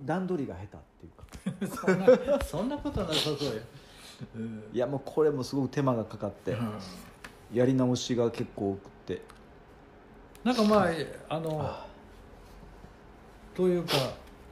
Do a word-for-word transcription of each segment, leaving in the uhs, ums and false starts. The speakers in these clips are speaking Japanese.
段取りが下手っていうかそんなそんなことなさそうや、うん、 いやもうこれもすごく手間がかかって、うん、やり直しが結構多くてなんかまああのあというか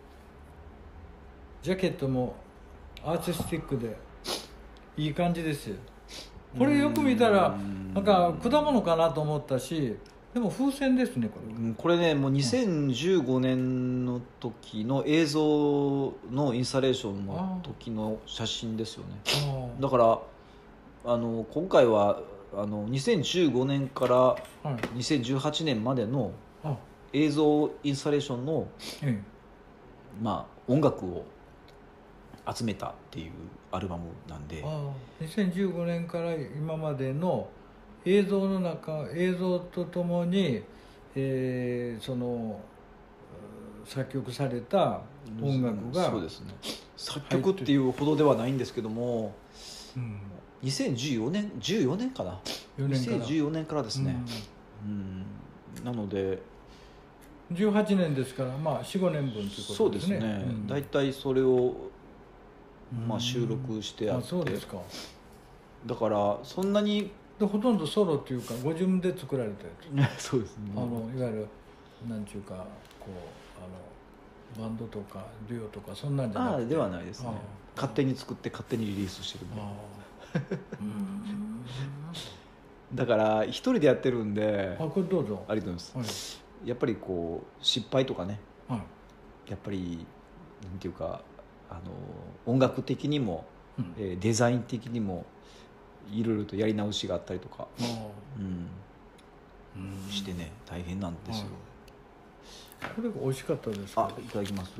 ジャケットもアーティスティックでいい感じですよ。これよく見たらなんか果物かなと思ったし、でも風船ですねこれ。 これねもうにせんじゅうごねんの時の映像のインスタレーションの時の写真ですよね。だからあの今回はあのにせんじゅうごねんからにせんじゅうはちねんまでの映像インスタレーションの、まあ、音楽を集めたっていうアルバムなんで、 あにせんじゅうごねんから今までの映像の中映像とともに、えー、その作曲された音楽が、 そうですね、作曲っていうほどではないんですけども、うん、にせんじゅうよねんじゅうよねんかなよねんからにせんじゅうよねんからですね、うんうん、なのでじゅうはちねんですからまあ よん,ご 年分ということですね。 そうですね、うん、だいたいそれを、まあ、収録してあって、 あそうですか。 だからそんなにでほとんどソロっていうかご自分で作られたやつそうですね、 あのいわゆるなんちゅうかこうあのバンドとかデュオとかそんなんじゃなくて。 あではないですね。勝手に作って勝手にリリースしてるんでうんだから一人でやってるんで。 あこれどうぞ。 ありがとうございます、はい、やっぱりこう失敗とかね、はい、やっぱりなんていうかあの音楽的にも、うんえー、デザイン的にもいろいろとやり直しがあったりとか、うん、してね大変なんですよ、 はい、これ美味しかったですか。 あいただきます。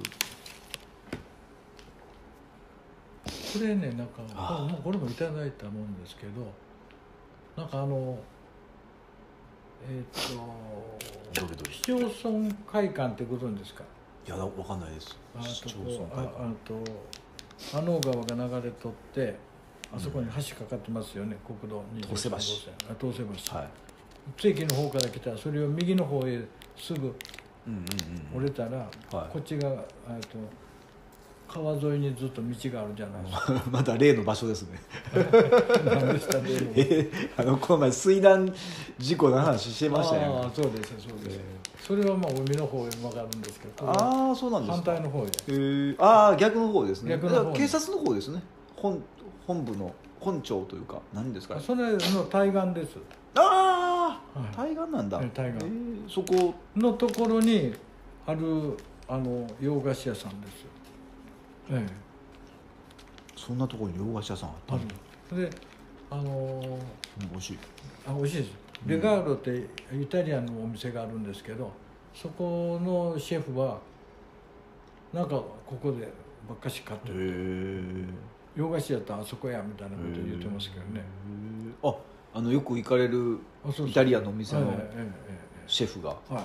これねなんかこれもいただいたもんですけどなんかあのえっ、ー、とどれどれ市町村会館ってご存知ですか。 いやわかんないです。 あ市町村会館あと阿能川が流れとってあそこに橋かかってますよね、うん、国道にじゅうさん号線あ東瀬橋、はい、津駅の方から来たらそれを右の方へすぐ折れたら、うんうんうんはい、こっちがと川沿いにずっと道があるじゃないですかまだ例の場所ですね何でした例の、 えー、あのこの前水難事故の話してましたよね。 ああそうですそうです、えー、それはまあ海の方へ曲がるんですけどああそうなんですか。 反対の方へ、 えー、ああ逆の方ですね。 逆の方警察の方ですね。 本, 本部の本庁というか何ですかね。 それの対岸です。 ああ、はい、対岸なんだ。 対岸、えー、そこのところにあるあの洋菓子屋さんですよ。ええ、 そんなところに洋菓子屋さんあったの。 あるであのー、うん、 美味しい。 あ美味しいです。レガーロってイタリアンのお店があるんですけどそこのシェフはなんかここでばっかし買ってる洋菓子やったらあそこやみたいなこと言ってますけどね。 ああのよく行かれるイタリアンのお店のシェフが。はい、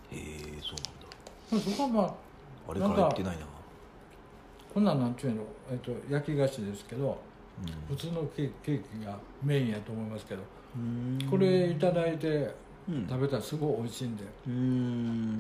へえそうなんだ。 そこはまああれから行ってないな。 こんなんなんちゅうの、えっと、焼き菓子ですけど、うん、普通のケーキがメインやと思いますけどこれいただいて食べたらすごい美味しいんで、うん、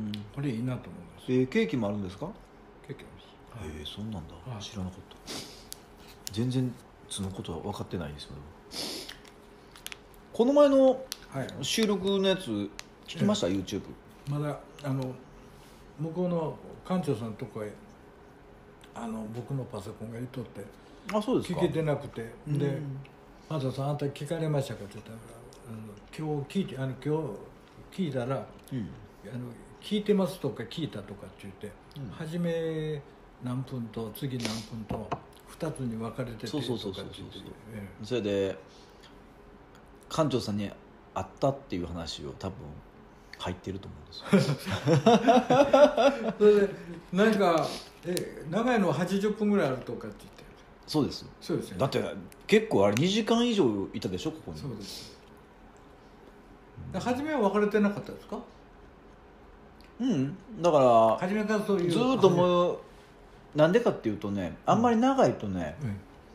これいいなと思います。 えー、ケーキもあるんですか。 ケーキもある。 えー、そうなんだ、はい、知らなかった。全然そのことは分かってないですよ。この前の収録のやつ聞きました、はい、YouTube。 まだあの向こうの館長さんのとこへあの僕のパソコンがいとってあそうですか。 聞けてなくてで「あんたさんあんた聞かれましたか?」って言ったら「今日聞いてあの今日聞いたら、うん、あの聞いてますとか聞いたとか」って言って、うん、初め何分と次何分とふたつに分かれててとかって言って、 それで館長さんに会ったっていう話を多分入ってると思うんですよそれでなんかえ長いのははちじゅっぷんぐらいあるとかって言って。 そうですそうですよね。 だって結構あれにじかん以上いたでしょここに。 そうです、うん、初めは分かれてなかったですか。 うんだから初めからそういうずっともうなんでかっていうとねあんまり長いとね、うん、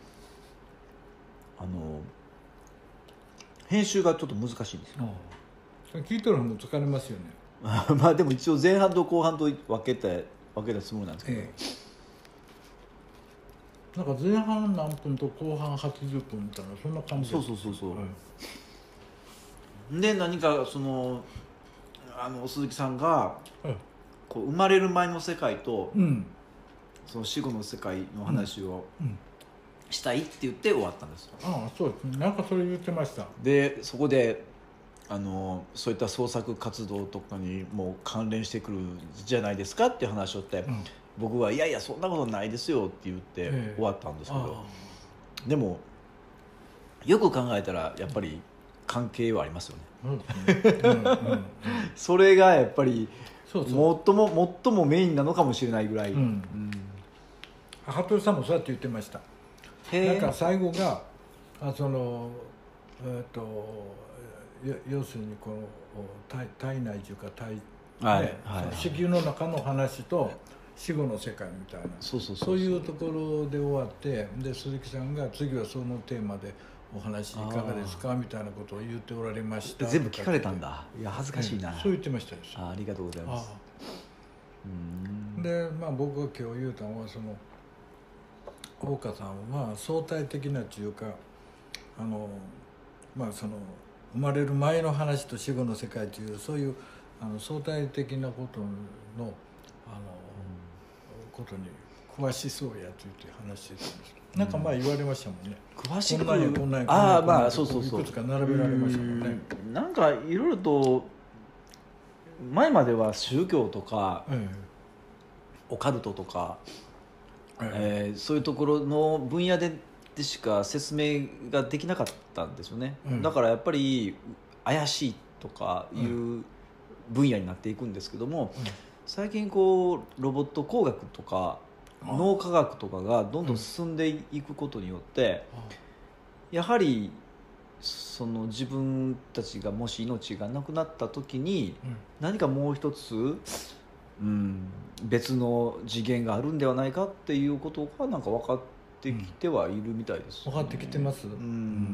あの編集がちょっと難しいんですよ。 聞いてるのも疲れますよねまあでも一応前半と後半と分けて分けたつもりなんですけど、ええ、なんか前半何分と後半はちじゅっぷんみたいなそんな感じ。 そうそうそうそう、はい、で何かそのあの鈴木さんが、はい、こう生まれる前の世界と、うん、その死後の世界の話を、うんうんしたいって言って終わったんですよ。 ああ、そうですね。なんかそれ言ってました。 でそこであのそういった創作活動とかにも関連してくるじゃないですかっていう話をして、うん、僕はいやいやそんなことないですよって言って終わったんですけど、えー、でもよく考えたらやっぱり関係はありますよね。それがやっぱりそうそう最も最もメインなのかもしれないぐらい、うんうん、 服部さんもそうやって言ってました。なんか最後があその、えー、と要するにこの 体, 体内というか体、ねはいはいはい、子宮の中の話と死後の世界みたいなそういうところで終わってで鈴木さんが次はそのテーマでお話いかがですかみたいなことを言っておられました。 全部聞かれたんだ。いや恥ずかしいな、 ね、そう言ってましたです。 あ, ありがとうございます。 うんで、まあ、僕が今日言うたのはその大岡さんはまあ相対的なというかあの、まあ、その生まれる前の話と死後の世界というそういうあの相対的なことの、あの、うん、ことに詳しそうやと言って話してたんです。なんかまあ言われましたもんね。 詳しくこんなんやこんなんやああまあそうそうそういくつか並べられましたもんね。 んなんかいろいろと前までは宗教とか、ええ、オカルトとか、えええー、そういうところの分野ででしか説明ができなかったんですよね、うん、だからやっぱり怪しいとかいう分野になっていくんですけども、うん、最近こうロボット工学とか脳科学とかがどんどん進んでいくことによって、うん、やはりその自分たちがもし命がなくなった時に何かもう一つ、うん、別の次元があるんではないかっていうことがなんか分かってできてはいるみたいです、 ね、分かってきてます、うん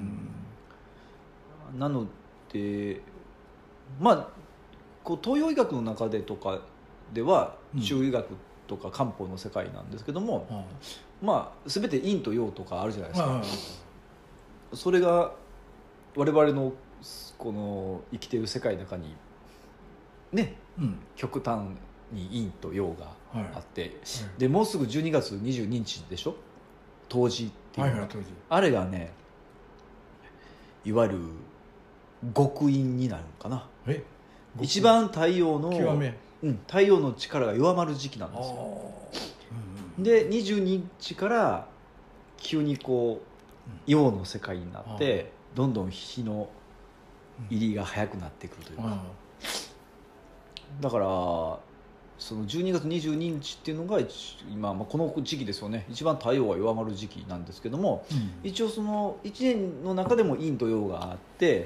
うん、なのでまあこう東洋医学の中でとかでは中医学とか漢方の世界なんですけども、うん、まあ全て陰と陽とかあるじゃないですか、うん、それが我々のこの生きている世界の中にね、うん、極端に陰と陽があって、はいはい、でもうすぐじゅうにがつにじゅうににちでしょ冬至っていうのが、はいはい、あれがねいわゆる極陰になるのかな。え一番太陽の、うん、太陽の力が弱まる時期なんですよ、うん、でにじゅうににちから急にこう陽の世界になって、うん、どんどん日の入りが早くなってくるというか、うん、だからそのじゅうにがつにじゅうににちっていうのが今、まあ、この時期ですよね一番太陽が弱まる時期なんですけども、うん、一応そのいちねんの中でも陰と陽があって、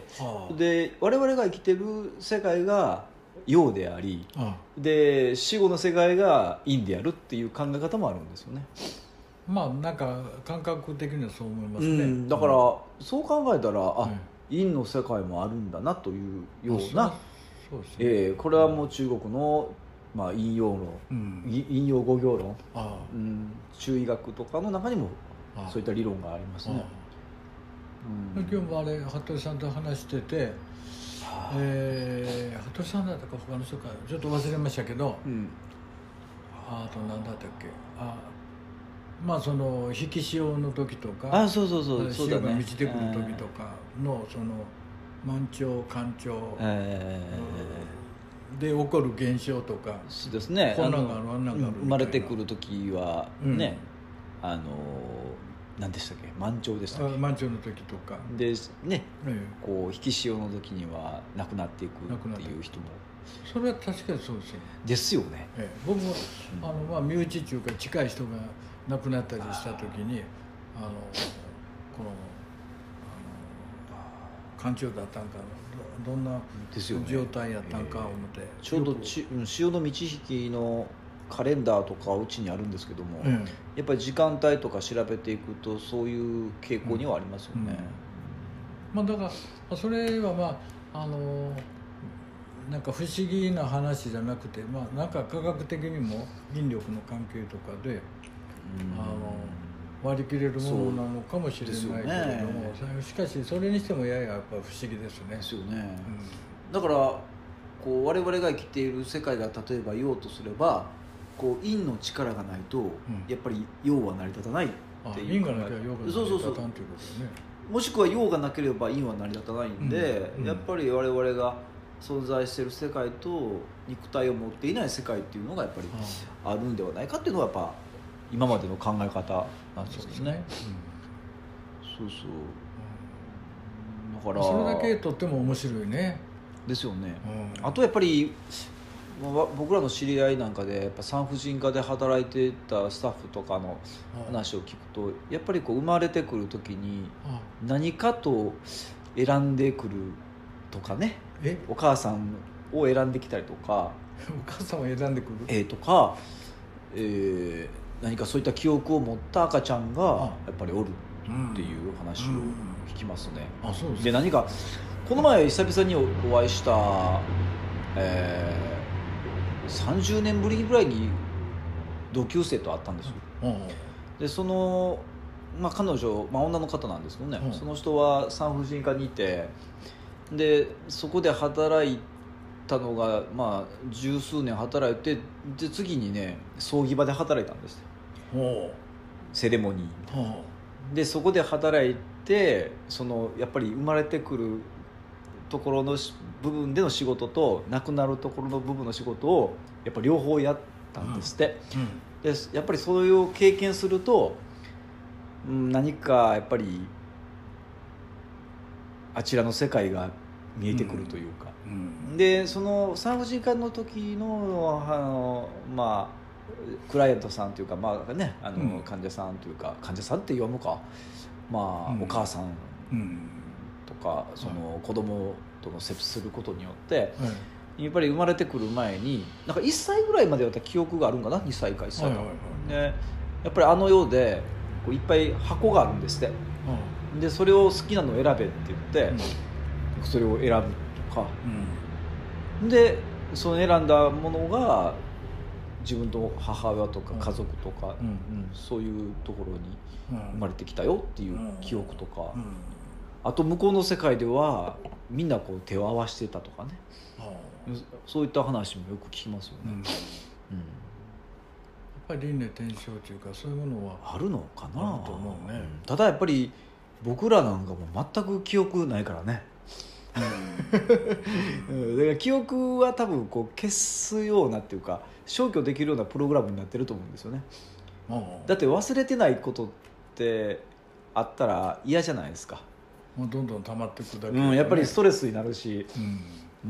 はあ、で我々が生きてる世界が陽であり、はあ、で死後の世界が陰であるっていう考え方もあるんですよね。 まあなんか感覚的にはそう思いますね、 うん、だから、うん、そう考えたらあ、うん、陰の世界もあるんだなというような、そうですね、えー、これはもう中国のまあ、引用論、うん、引用語行論、ああ、うん、中医学とかの中にもそういった理論がありますね。 うん、今日もあれ服部さんと話してて、はあえー、服部さんだったか他の人かちょっと忘れましたけど、うん、あと何だったっけあまあその引き潮の時とかあそうそうそう潮が満ちてくる時とかのその満潮干潮、えーで起こる現象とかそうですねこんなんがあるあんなんがある生まれてくる時はね、うん、あの何でしたっけ満潮でしたっけ満潮の時とかでね、ええ、こう引き潮の時には亡くなっていくっていう人もそれは確かにそうですよですよね、 ええ、僕も、うん、あの、まあ、身内っていうか近い人が亡くなったりした時にあのこの干潮だったんかどんな状態やったんか思って、ねえー、ちょうどち潮の満ち引きのカレンダーとかうちにあるんですけども、うん、やっぱり時間帯とか調べていくとそういう傾向にはありますよね、 うんうん、まあ、だからそれはまああのなんか不思議な話じゃなくて、まあ、なんか科学的にも引力の関係とかで、あの割り切れるものなのかもしれないけれども、ね、しかしそれにしてもやややっぱり不思議ですね。 ですよね、うん、だからこう我々が生きている世界が例えば陽とすればこう陰の力がないと、うん、やっぱり陽は成り立たないっていう陰がなきゃ陽が成り立たんということね。 もしくは陽がなければ陰は成り立たないんで、うんうん、やっぱり我々が存在している世界と肉体を持っていない世界っていうのがやっぱりあるんではないかっていうのがやっぱ今までの考え方なんですよね。そうそう、うん、だからそれだけとっても面白いね。 ですよね、うん、あとやっぱり僕らの知り合いなんかでやっぱ産婦人科で働いてたスタッフとかの話を聞くと、やっぱりこう生まれてくる時に何かと選んでくるとかね、えお母さんを選んできたりとかお母さんを選んでくる、 えー、とか、えー、何かそういった記憶を持った赤ちゃんがやっぱりおるっていう話を聞きますね。 あ、そうですか。 で何かこの前久々にお会いした、えー、さんじゅうねんぶりぐらいに同級生と会ったんですよ、うん、でその、まあ、彼女、まあ、女の方なんですけどね、うん、その人は産婦人科にいて、でそこで働いたのが、まあ、十数年働いて、で次にね葬儀場で働いたんですよ、セレモニーで。そこで働いて、そのやっぱり生まれてくるところの部分での仕事と亡くなるところの部分の仕事をやっぱ両方やったんですって、うんうん、でやっぱりそういう経験すると、うん、何かやっぱりあちらの世界が見えてくるというか、うんうん、でその産婦人科の時 の, あの、まあ、クライアントさんというか、まあね、あの、うん、患者さんというか患者さんって言わむか、まあ、うん、お母さんとか、その子供との接することによって、うん、やっぱり生まれてくる前になんかいっさいぐらいまでは記憶があるんかな、にさいかいっさいか、はいはいはい、でやっぱりあの世でこういっぱい箱があるんですって、うん、でそれを好きなのを選べって言って、うん、それを選ぶとか、うん、でその選んだものが自分と母親とか家族とか、うんうん、そういうところに生まれてきたよっていう記憶とか、うんうん、あと向こうの世界ではみんなこう手を合わせてたとかね、そういった話もよく聞きますよね、うんうん、やっぱり輪廻転生というかそういうものはあるのかなあると思うね、うん、 ただやっぱり僕らなんかも全く記憶ないからね、うん、だから記憶は多分こう消すようなっていうか消去できるようなプログラムになってると思うんですよね。だって忘れてないことってあったら嫌じゃないですか。 もうどんどん溜まっていくだけ、 ね、うん、やっぱりストレスになるし、うんうん、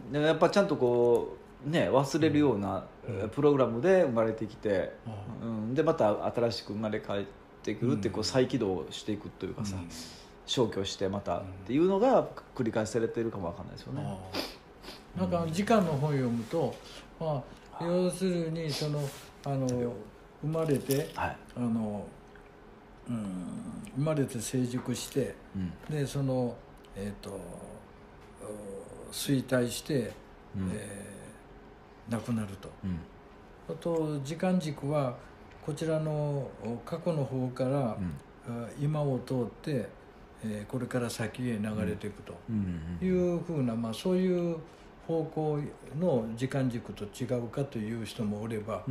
でやっぱちゃんとこうね忘れるようなプログラムで生まれてきて、うんうん、でまた新しく生まれ変わってくるってこう再起動していくというかさ、うん、消去してまたっていうのが繰り返されているかもわかんないですよね。 なんか時間の本読むと、まあ、要するにそのあの生まれて、はい、あのうん、生まれて成熟して、うん、でその、えー、と衰退して、うんえー、亡くなると、うん、あと時間軸はこちらの過去の方から、うん、今を通って、えー、これから先へ流れていくというふうな、まあ、そういう方向の時間軸と違うかという人もおれば、うん、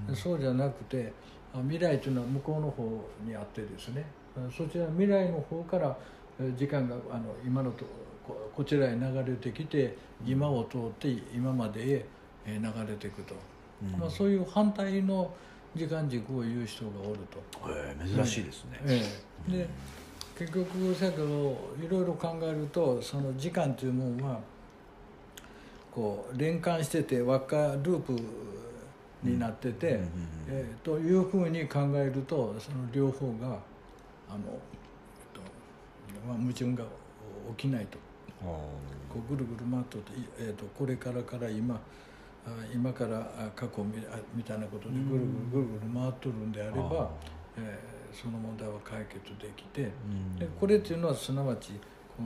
そうじゃなくて未来というのは向こうの方にあってですね、そちら未来の方から時間があの今のとこちらへ流れてきて今を通って今までへ流れていくと、うんまあ、そういう反対の時間軸を言う人がおると。 へえ、珍しいですね。 ええ、で結局だけどいろいろ考えるとその時間というものはこう連関してて輪っかループになってて、うんうんうんえー、というふうに考えるとその両方があの、えっとまあ、矛盾が起きないと。こうぐるぐる回っとって、えー、とこれからから今今から過去み, みたいなことでぐるぐるぐるぐる回っとるんであれば、えー、その問題は解決できて、でこれっていうのはすなわちこの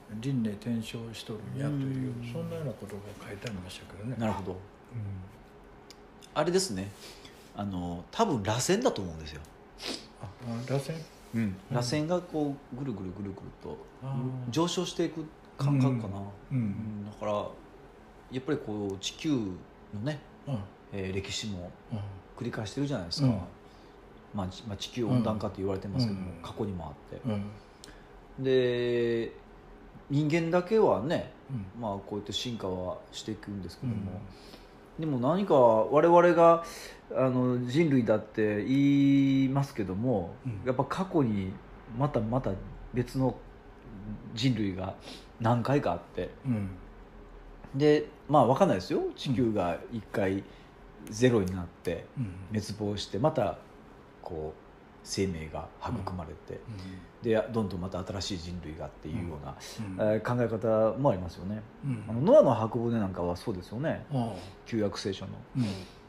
輪廻転生しとるんやという、そんなようなことが書いてありましたけどね。 なるほど、うん、あれですね、あの多分螺旋だと思うんですよ。 ああ、螺旋、 うん、螺旋がこうぐるぐるぐるぐると上昇していく感覚かな、うんうんうん、だからやっぱりこう地球のね、うんえー、歴史も繰り返してるじゃないですか、うんまあ、まあ地球温暖化って言われてますけども、うん、過去にもあって、うん、で人間だけはね、うんまあ、こうやって進化はしていくんですけども、うん、でも何か我々があの人類だって言いますけども、うん、やっぱ過去にまたまた別の人類が何回かあって、うん、でまあ分かんないですよ、地球が一回ゼロになって滅亡してまたこう生命が育まれて、うん、でどんどんまた新しい人類がっていうような、うんえー、考え方もありますよね、うん、あのノアの箱舟なんかはそうですよね、旧約聖書の、うん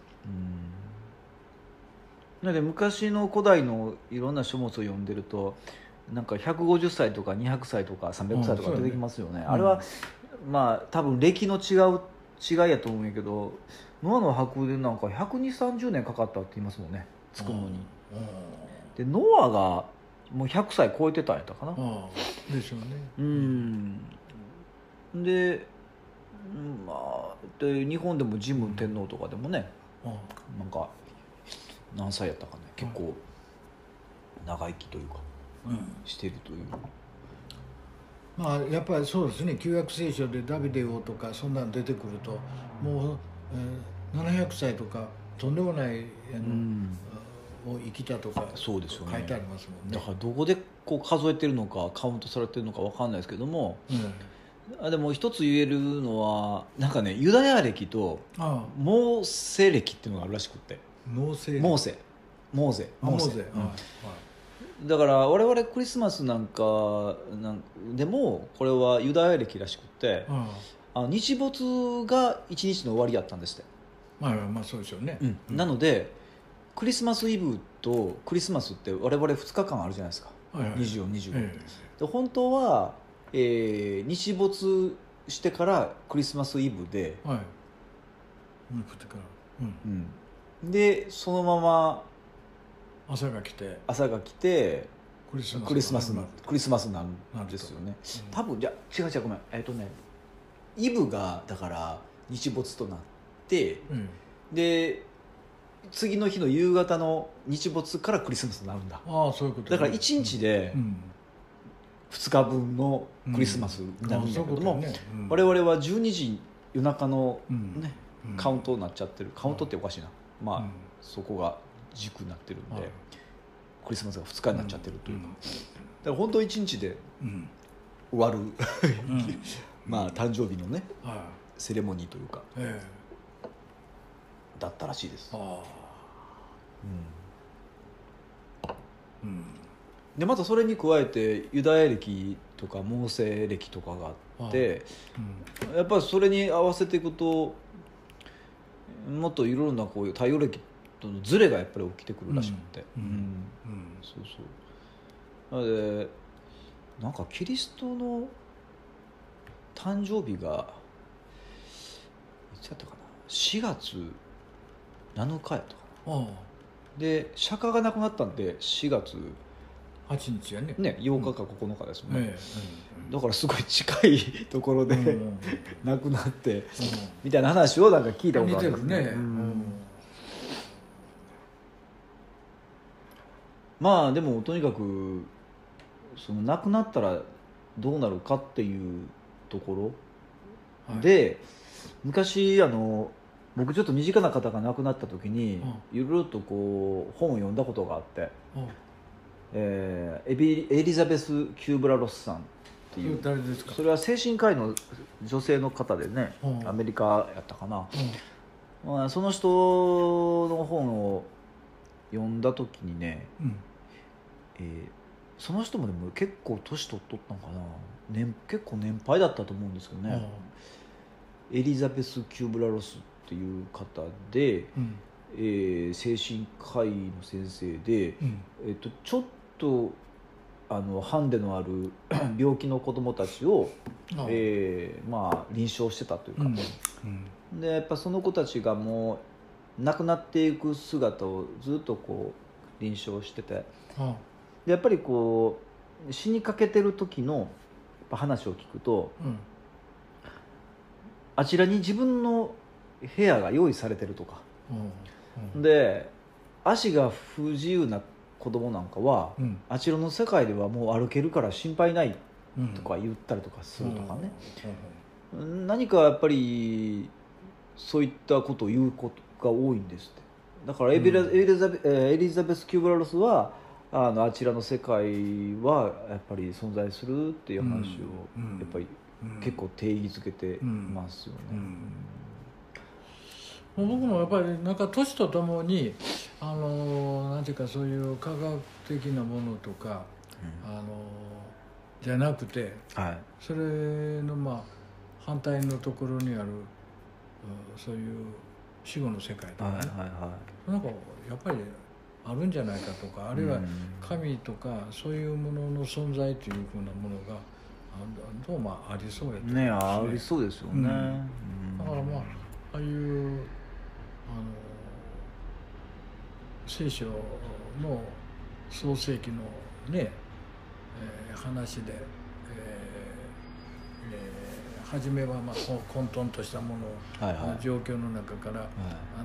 うん、で昔の古代のいろんな書物を読んでるとなんかひゃくごじゅっさいとかにひゃくさいとかさんびゃくさいとか出てきますよね、うん、あれは、うん、まあ多分歴の違う違いやと思うんやけど、ノアの箱舟なんかひゃくにじゅう、さんじゅうねんかかったって言いますもんね、作るのに。でノアがもうひゃくさい超えてたんやったかな。 ああでしょうね。 うんで、まあ、で日本でも神武天皇とかでもね、うん、なんか何歳やったかね、結構長生きというか、うん、しているという。 まあやっぱりそうですね、旧約聖書でダビデ王とかそんなの出てくるともう、えー、ななひゃくさいとかとんでもないあの、うんを生きたとかそうですよね、 書いてありますもんね。 だからどこでこう数えてるのかカウントされてるのか分かんないですけども、うん、でも一つ言えるのはなんかね、ユダヤ歴とモーセ歴っていうのがあるらしくって、 モーセモーセモーゼモーセ、うんはい、だから我々クリスマスなんかなんでもこれはユダヤ歴らしくって、うん、あ日没が一日の終わりやったんですって。 まあまあそうでしょうね、 うんうん、なのでクリスマスイブとクリスマスって我々ふつかかんあるじゃないですか、はいはい、にじゅうよん、にじゅうご、はいはい、で本当は、えー、日没してからクリスマスイブで、はいうんうんうん、でそのまま朝が来て朝が来てクリスマスクリスマスクリスマスなんですよね、うん、多分じゃ違う違うごめんえっ、ー、とねイブがだから日没となって、うん、で次の日の夕方の日没からクリスマスになるんだ。 ああそういうこと、ね、 だからいちにちでふつかぶんのクリスマスになるんだけども、うんねうん、我々はじゅうにじ夜中の、ねうん、カウントになっちゃってる。カウントっておかしいな、まあ、うん、そこが軸になってるんで、うん、クリスマスがふつかになっちゃってるというか、うん、だから本当いちにちで終わる、うん、まあ誕生日のね、うん、セレモニーというか、えー、だったらしいです。ああうんうん、でまたそれに加えてユダヤ歴とかモーセ歴とかがあって、うん、やっぱりそれに合わせていくともっといろいろなこういう太陽暦とのズレがやっぱり起きてくるらしくて、うんうんうん、そうそうなのでなんかキリストの誕生日がいつやったかなしがつなのかやったかな。ああで釈迦が亡くなったんでしがつはちにちやねねようかかここのかですもんね、うんええうん、だからすごい近いところで、うん、亡くなって、うん、みたいな話をなんか聞いたことあるんですね、ねうん、まあでもとにかくその亡くなったらどうなるかっていうところで、はい、昔あの僕ちょっと身近な方が亡くなった時にいろいろとこう本を読んだことがあって、うんえー、エビエリザベス・キューブラ・ロスさんっていう誰ですか。 それは精神科医の女性の方でね、うん、アメリカやったかな、うんまあ、その人の本を読んだ時にね、うんえー、その人もでも結構年取っとったのかな、年結構年配だったと思うんですけどね、うん、エリザベス・キューブラ・ロスっていう方で、うんえー、精神科医の先生で、うんえー、とちょっとあのハンデのある病気の子どもたちをえー、まあ臨床してたというか、うんうん、でやっぱその子たちがもう亡くなっていく姿をずっとこう臨床してて、ああでやっぱりこう死にかけてる時のやっぱ話を聞くと、うん、あちらに自分の部屋が用意されてるとか、うんうん、で足が不自由な子供なんかは、うん、あちらの世界ではもう歩けるから心配ないとか言ったりとかするとかね、うんうん、何かやっぱりそういったことを言うことが多いんですって。だからエリザベ、うん、エリザベ、エリザベス・キューブラロスはあのあちらの世界はやっぱり存在するっていう話をやっぱり結構定義づけてますよね、うんうん、僕もやっぱりなんか年とともにあのなんていうかそういう科学的なものとか、うん、あのじゃなくて、はい、それのまあ反対のところにあるそういう死後の世界とかね、はいはいはい、なんかやっぱりあるんじゃないかとか、あるいは神とかそういうものの存在というふうなものがどうもありそうやと思うんですね。 ね、ありそうですよね、うん、 だからまあああいうあの聖書の創世記のね、えー、話で、えーえー、初めはまあ混沌としたもの、はいはい、状況の中から、はい、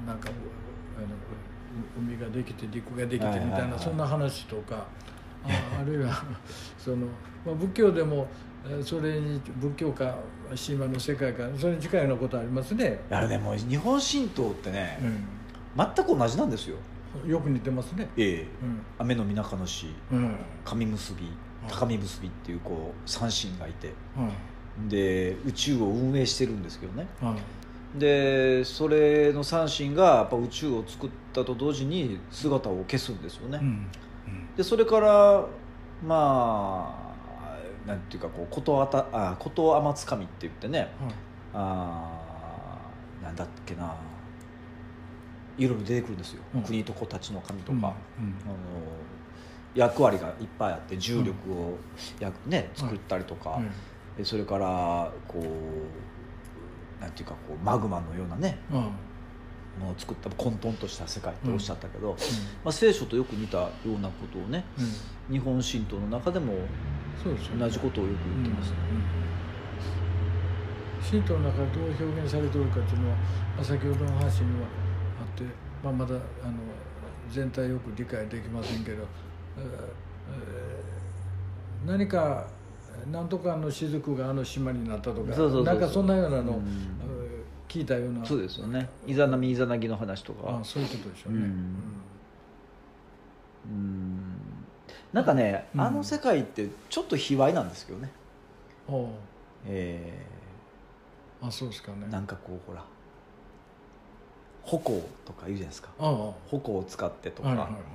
なんかあの海ができて陸ができてみたいな、はいはいはい、そんな話とか あ, あるいはその、まあ、仏教でもそれに仏教か神話の世界かそれに近いようなことありますね。 いやでも日本神道ってね、うん、全く同じなんですよ。 よく似てますね。 ええ、うん、雨の水上市、うん、神結び高見結びっていうこう三神がいて、うん、で宇宙を運営してるんですけどね、うん、でそれの三神がやっぱ宇宙を作ったと同時に姿を消すんですよね、うんうん、でそれからまあなんていうかこうことあたあこと天津神って言ってね、うん、あなんだっけないろいろ出てくるんですよ、うん、国と子たちの神とか、うんうん、あの役割がいっぱいあって重力をや、ね、作ったりとか、うん、それからこうなんていうかこうマグマのようなね、うん、ものを作った混沌とした世界っておっしゃったけど、うんまあ、聖書とよく似たようなことをね、うん、日本神道の中でも同じことをよく言ってますね。 神道の中でどう表現されているかというのは、まあ、先ほどの話にはあって、まあ、まだあの全体よく理解できませんけど、えー、何か何とかの雫があの島になったとか、そうそうそうそう、なんかそんなようなのを、うん、聞いたような。 そうですよね。イザナミイザナギの話とか。 ああ、そういうことでしょうね。うん、 うん、なんかね、うん、あの世界ってちょっと卑猥なんですけどね。おう、えー、あ、そうですかね。 なんかこうほら矛とか言うじゃないですか。ああ、矛を使ってとか、はいはいはいはい、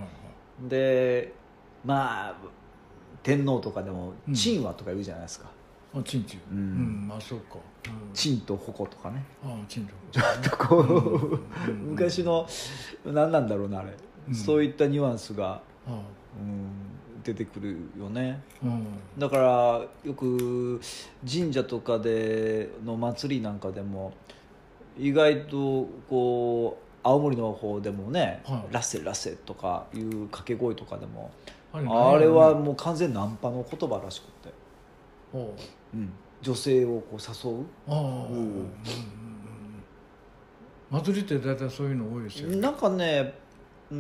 でまあ天皇とかでも陳話とか言うじゃないですか。 うん、あ、陳っていう、うん、うん、まあそうか。 陳、うん、と矛とかね。 ああ、陳とちょっとこう、うん、昔の何なんだろうなあれ、うん、そういったニュアンスが、うん、出てくるよね、うん、だからよく神社とかでの祭りなんかでも意外とこう青森の方でもね、はい、ラッセラッセとかいう掛け声とかでも あれ、あれはもう完全ナンパの言葉らしくて、うん、女性をこう誘う。あ、うんうん、 祭りって大体そういうの多いですよね。 なんかね、うん、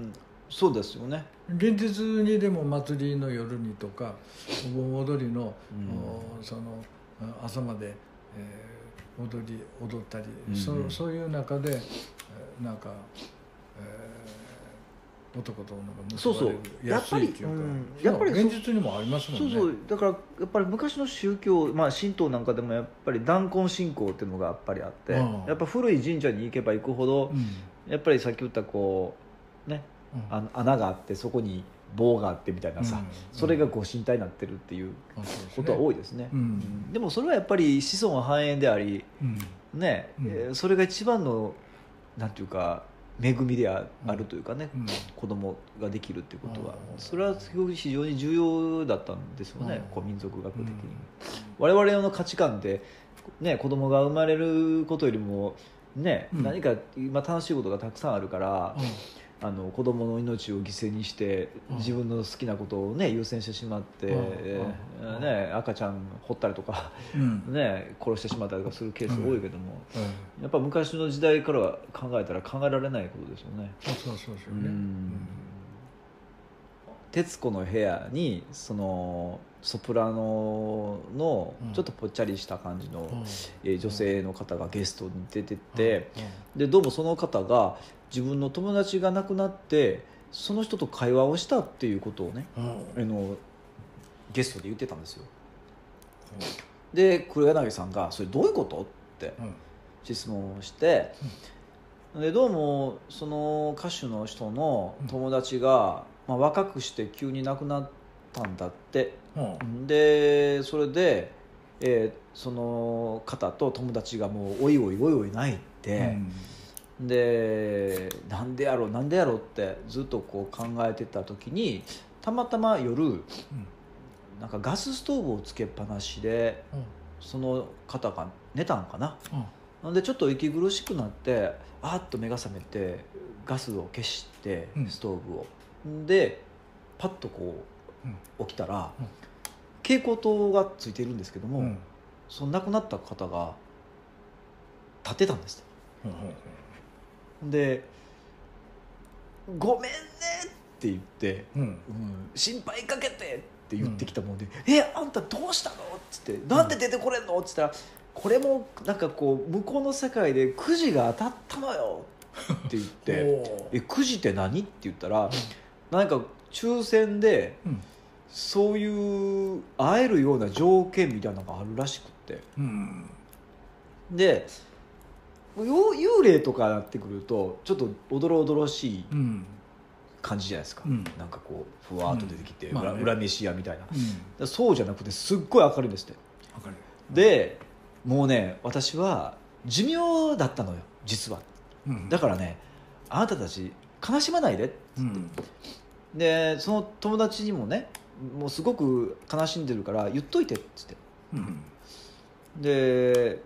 そうですよね。 現実にでも祭りの夜にとかお盆踊りの、うん、その朝まで、えー踊り踊ったり、うんうん、そ, そういう中でなんか、えー、男と女が結ばれるやすいっていうか、やっぱり現実にもありますもんね。 そうそう、だからやっぱり昔の宗教、まあ、神道なんかでもやっぱり断根信仰っていうのがやっぱりあって、うん、やっぱ古い神社に行けば行くほど、うん、やっぱりさっき言ったこうね、うん、穴があってそこに棒があってみたいなさ、うん、それがご神体になってるっていうことは多いですね、うん、でもそれはやっぱり子孫繁栄であり、うん、ね、うん、それが一番のなんていうか恵みであるというかね、 うん、 子供ができるっていうことは、 うん、 それは非常に重要だったんですよね、うん、こう民族学的に、うん、我々の価値観で、ね、子供が生まれることよりも、ね、うん、何か今楽しいことがたくさんあるから、うん、あの子供の命を犠牲にして自分の好きなことを、ね、優先してしまって、うんね、赤ちゃん掘ったりとか、うんね、殺してしまったりとかするケース多いけども、うんうん、やっぱ昔の時代からは考えたら考えられないことですよね。 そうそうそうそうね、うん、 徹子の部屋にそのソプラノのちょっとぽっちゃりした感じの、うんえー、女性の方がゲストに出てて、うんうん、でどうもその方が自分の友達が亡くなってその人と会話をしたっていうことをね、うん、あのゲストで言ってたんですよ、うん、で黒柳さんがそれどういうことって質問をして、うん、でどうもその歌手の人の友達が、まあ、若くして急に亡くなったんだって、うん、でそれで、えー、その方と友達がもうおいおいおいおい泣いて、うん、でなんでやろうなんでやろうってずっとこう考えてた時にたまたま夜、うん、なんかガスストーブをつけっぱなしで、うん、その方が寝たんかな、うん、なんでちょっと息苦しくなってあーっと目が覚めてガスを消してストーブを、うん、でパッとこう起きたら、うん、蛍光灯がついているんですけども、うん、その亡くなった方が立ってたんです、うん、でごめんねって言って、うんうん、心配かけてって言ってきたもんで、うん、えあんたどうしたのって言ってなんで出てこれんのって言ったらこれもなんかこう向こうの世界でくじが当たったのよって言ってえくじって何って言ったら、うん、なんか抽選で、うん、そういう会えるような条件みたいなのがあるらしくって、うん、で幽霊とかなってくるとちょっとおどろおどろしい感じじゃないですか、うん、なんかこうふわっと出てきて、うんまあね、裏飯屋みたいな、うん、そうじゃなくてすっごい明るいんですって。明るいでもうね私は寿命だったのよ実は、うん、だからねあなたたち悲しまないでっつって、うん、でその友達にもねもうすごく悲しんでるから言っといてっつって、うん、で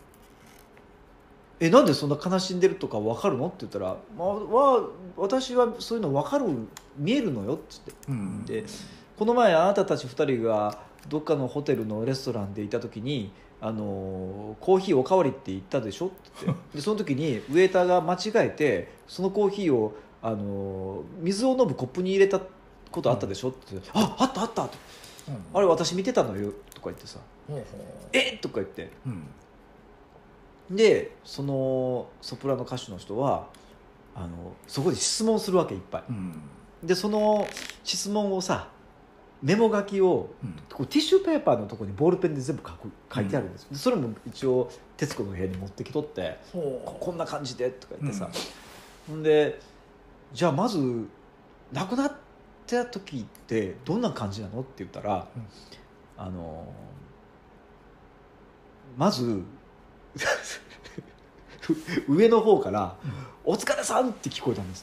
えなんでそんな悲しんでるとか分かるのって言ったら、まあ、わ私はそういうの分かる見えるのよっつって、うん、でこの前あなたたちふたりがどっかのホテルのレストランでいた時にあのコーヒーおかわりって言ったでしょって言ってでその時にウェーターが間違えてそのコーヒーをあの水を飲むコップに入れたことあったでしょって言って、うん、ああったあったって、うん、あれ私見てたのよとか言ってさ、うん、えっとか言って、うん、でそのソプラノ歌手の人はあのそこで質問するわけいっぱい、うん、でその質問をさメモ書きを、うん、こうティッシュペーパーのところにボールペンで全部書く書いてあるんですよ、うん、それも一応徹子の部屋に持ってきとってこんな感じでとか言ってさ、うん、でじゃあまず亡くなった時ってどんな感じなのって言ったら、うん、あのまず上の方から「お疲れさん」って聞こえたんです、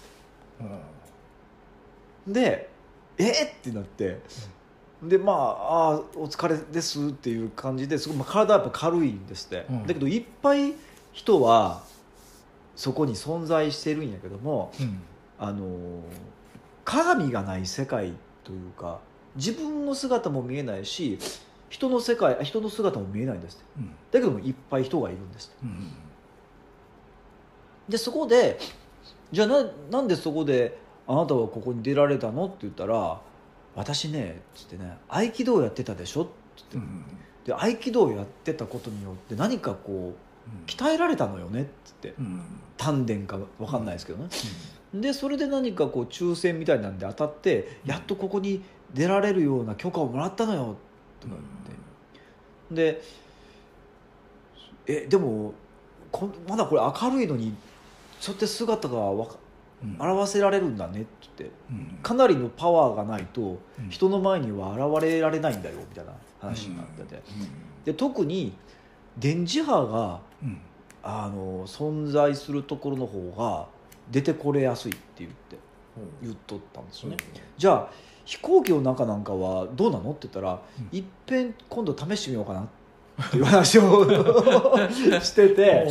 うん、でえー、ってなって、うん、でまああお疲れですっていう感じですごい、まあ、体はやっぱ軽いんですって、うん、だけどいっぱい人はそこに存在してるんやけども、うん、あの鏡がない世界というか自分の姿も見えないし人の世界人の姿も見えないんですって、うん、だけどもいっぱい人がいるんですって、うん、でそこでじゃあ な, なんでそこであなたはここに出られたのって言ったら私ねつってね合気道やってたでしょって言って、うん、で合気道やってたことによって何かこう鍛えられたのよねって言って、うん、丹田か分かんないですけどね、うん、でそれで何かこう抽選みたいなんで当たってやっとここに出られるような許可をもらったのよとか言って、うん、でえでもこまだこれ明るいのにそうやって姿がわか表せられるんだねって言って、うん、かなりのパワーがないと人の前には現れられないんだよみたいな話になってて、うんうん、で特に電磁波が、うん、あの存在するところの方が出てこれやすいって言って言っとったんですよね。じゃあ飛行機の中なんかはどうなのって言ったら、うん、いっぺん今度試してみようかなっていう話をしてて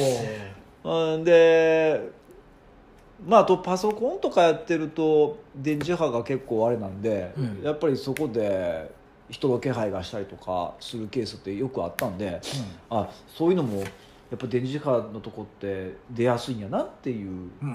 でまあ、あとパソコンとかやってると電磁波が結構あれなんで、うん、やっぱりそこで人の気配がしたりとかするケースってよくあったんで、うん、あそういうのもやっぱ電磁波のとこって出やすいんやなっていう、うんうん、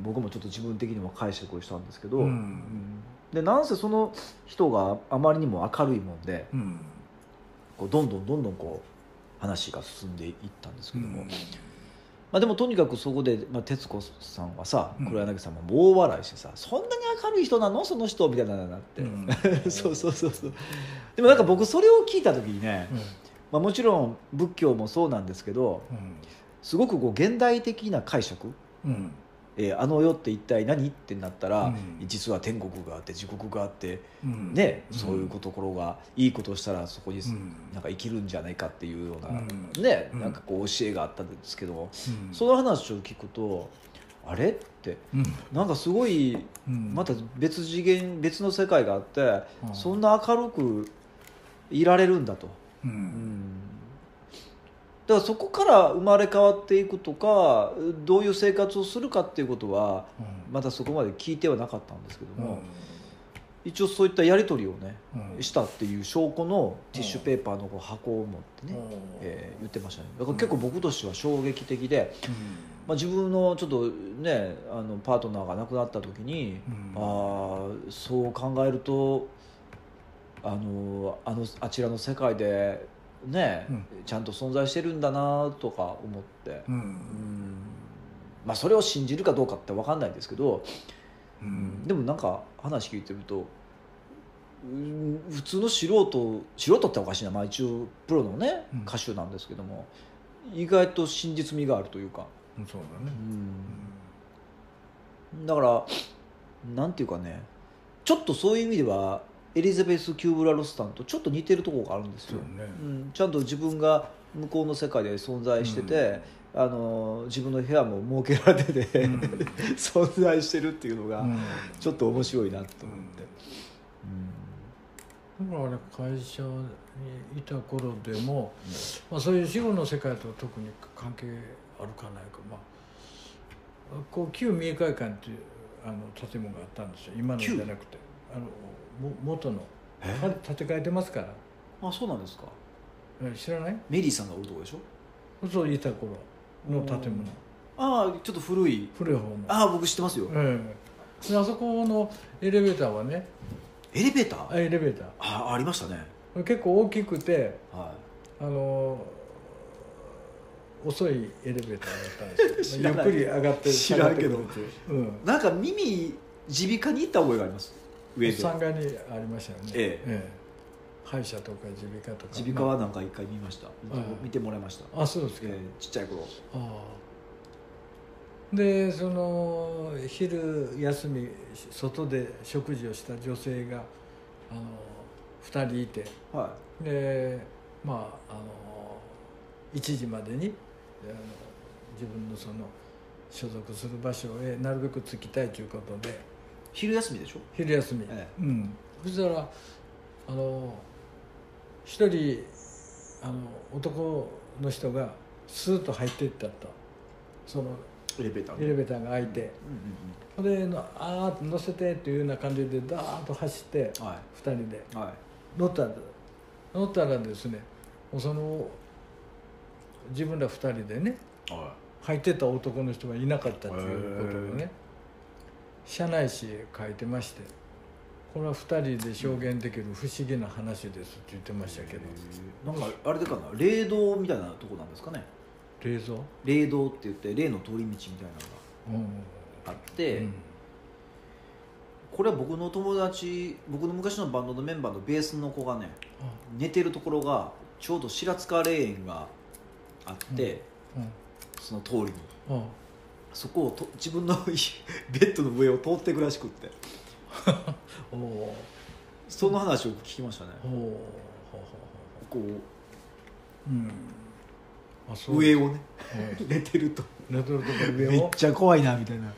僕もちょっと自分的にも解釈をしたんですけど、うんうん、でなんせその人があまりにも明るいもんで、うん、こうどんどんどんどんこう話が進んでいったんですけども、うんまあ、でもとにかくそこで、まあ、徹子さんはさ、黒柳さんも大笑いしてさ、そんなに明るい人なのその人みたいなのになって、うん、そうそうそうそう。でもなんか僕それを聞いた時にね、うんまあ、もちろん仏教もそうなんですけど、うん、すごくこう現代的な解釈、うんえー、あの世って一体何ってなったら、うん、実は天国があって地獄があって、うんねうん、そういうところがいいことをしたらそこになんか生きるんじゃないかっていうような、うんねうん、なんかこう教えがあったんですけども、うん、その話を聞くとあれって、うん、なんかすごいまた別次元別の世界があって、うん、そんな明るくいられるんだと。うんうんだからそこから生まれ変わっていくとかどういう生活をするかっていうことはまだそこまで聞いてはなかったんですけども、うん、一応そういったやり取りをね、うん、したっていう証拠のティッシュペーパーのこう箱を持ってね、うんえー、言ってましたね。だから結構僕としては衝撃的で、うんまあ、自分のちょっとねあのパートナーが亡くなった時に、うん、あそう考えるとあのあのあちらの世界でね、うん、ちゃんと存在してるんだなとか思って、うんうんまあ、それを信じるかどうかって分かんないですけど、うん、でもなんか話聞いてると、うん、普通の素人素人っておかしいな、まあ、一応プロのね歌手なんですけども、意外と真実味があるというか、 うん、そうだね、 うん、だからなんていうかねちょっとそういう意味ではエリザベス・キューブラ・ロスタンとちょっと似てるところがあるんですよ、ねうん、ちゃんと自分が向こうの世界で存在してて、うん、あの自分の部屋も設けられてて、うん、存在してるっていうのがちょっと面白いなと思って、 うんうん、だから会社にいた頃でも、うんまあ、そういう死後の世界と特に関係あるかないか、まあ、こう旧三重会館っていうあの建物があったんですよ。今のじゃなくてあの元の建て替えてますから。 あ、そうなんですか。 知らない？ メリーさんがおるとこでしょ。 そういた頃の建物。 ああ、ちょっと古い古い方も。 ああ、僕知ってますよ、 ええ、あそこのエレベーターはね、 エレベーターエレベーターあ, ありましたね。 結構大きくて、はい、あの遅いエレベーターだったんですよゆっくり上がって知らんけど、うん、なんか耳耳鼻科に行った覚えがあります。 上でさんがいにありましたよね、ええええ、歯医者とか耳鼻科とか。 耳鼻科はなんか一回見ました、まあ、見てもらいました。 あ、そうですか、ええ、ちっちゃい頃。あでその昼休み外で食事をした女性があのふたりいて、はい、でまああのいちじまでにあの自分のその所属する場所へなるべく着きたいということで。 昼休みでしょ。 昼休み、ええ、うん、そしたらあの一人あの男の人がスーッと入っていったと、そのエレベーター、 エレベーターが開いて、うんうんうん、であーっと乗せてっていうような感じでダーッと走って、はい、ふたりで、はい、乗った乗ったらですね、その自分らふたりでね、はい、入ってた男の人がいなかったということでね、社内誌へ書いてまして、これはふたりで証言できる不思議な話ですって言ってましたけど、 なんかあれでかな、霊道みたいなとこなんですかね。 霊道霊道って言って霊の通り道みたいなのがあって、うん、これは僕の友達、僕の昔のバンドのメンバーのベースの子がね、うん、寝てるところがちょうど白塚霊園があって、うんうん、その通りに、うん、そこをと自分のベッドの上を通っていくらしくっておその話を聞きましたね。おこう、うん、あそう上をね、寝てると寝てるとこ上をめっちゃ怖いなみたいな、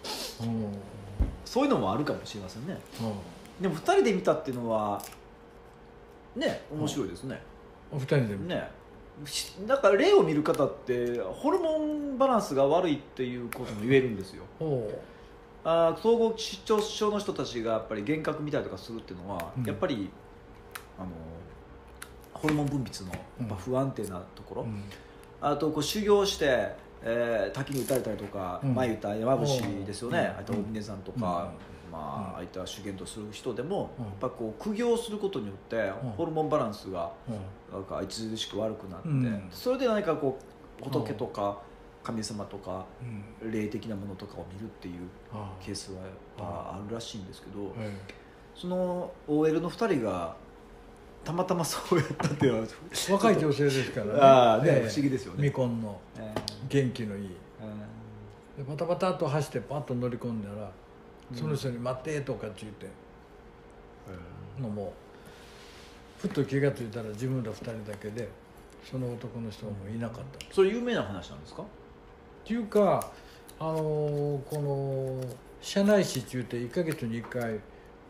そういうのもあるかもしれませんね。でもふたりで見たっていうのはね面白いですね。 ふたりで見たね、だから例を見る方ってホルモンバランスが悪いっていうことも言えるんですよ。あ統合失調症の人たちがやっぱり幻覚見たりとかするっていうのは、うん、やっぱりあのホルモン分泌のやっぱ不安定なところ、うん、あとこう修行して、えー、滝に打たれたりとか、うん、前言った山伏ですよね、うん、あと大峰山とか、うん、まあ、ああいった修験とする人でも、うん、やっぱこう苦行することによって、うん、ホルモンバランスが、うん、なんか著しく悪くなって、うん、それで何かこう仏とか神様とか、うん、霊的なものとかを見るっていうケースはやっぱあるらしいんですけど、その オーエル のふたりがたまたまそうやったっていうのは若い女性ですからね。 あ、ね、えー、不思議ですよね。 未婚の、えー、元気のいい、えー、でバタバタと走ってパッと乗り込んだら、うん、その人に「待って」とかって言って、うん、のもふっと気が付いたら自分らふたりだけでその男の人もいなかった、 うん、それ有名な話なんですか？ っていうか、あのー、この社内誌って言っていっかげつにいっかい、あのー、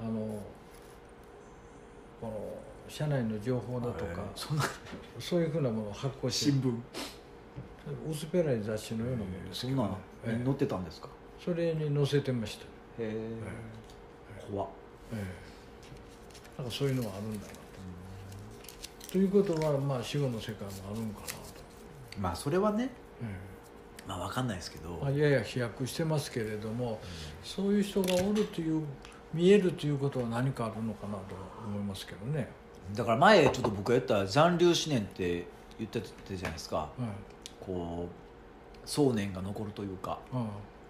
この社内の情報だとか、そんなそういうふうなものを発行して新聞薄っぺらい雑誌のようなものですけど、ね、 そんな、えー、載ってたんですか？ それに載せてました。へえ、えー、怖っ、 えー、なんかそういうのがあるんだなと。ということは、まあ死後の世界もあるんかなと。 まあそれはね、えー、まあ分かんないですけど、 まあ、やや飛躍してますけれども、うん、そういう人がおるという見えるということは何かあるのかなと思いますけどね。 だから前ちょっと僕が言った残留思念って言ってたじゃないですか、うん、こう想念が残るというか、うん、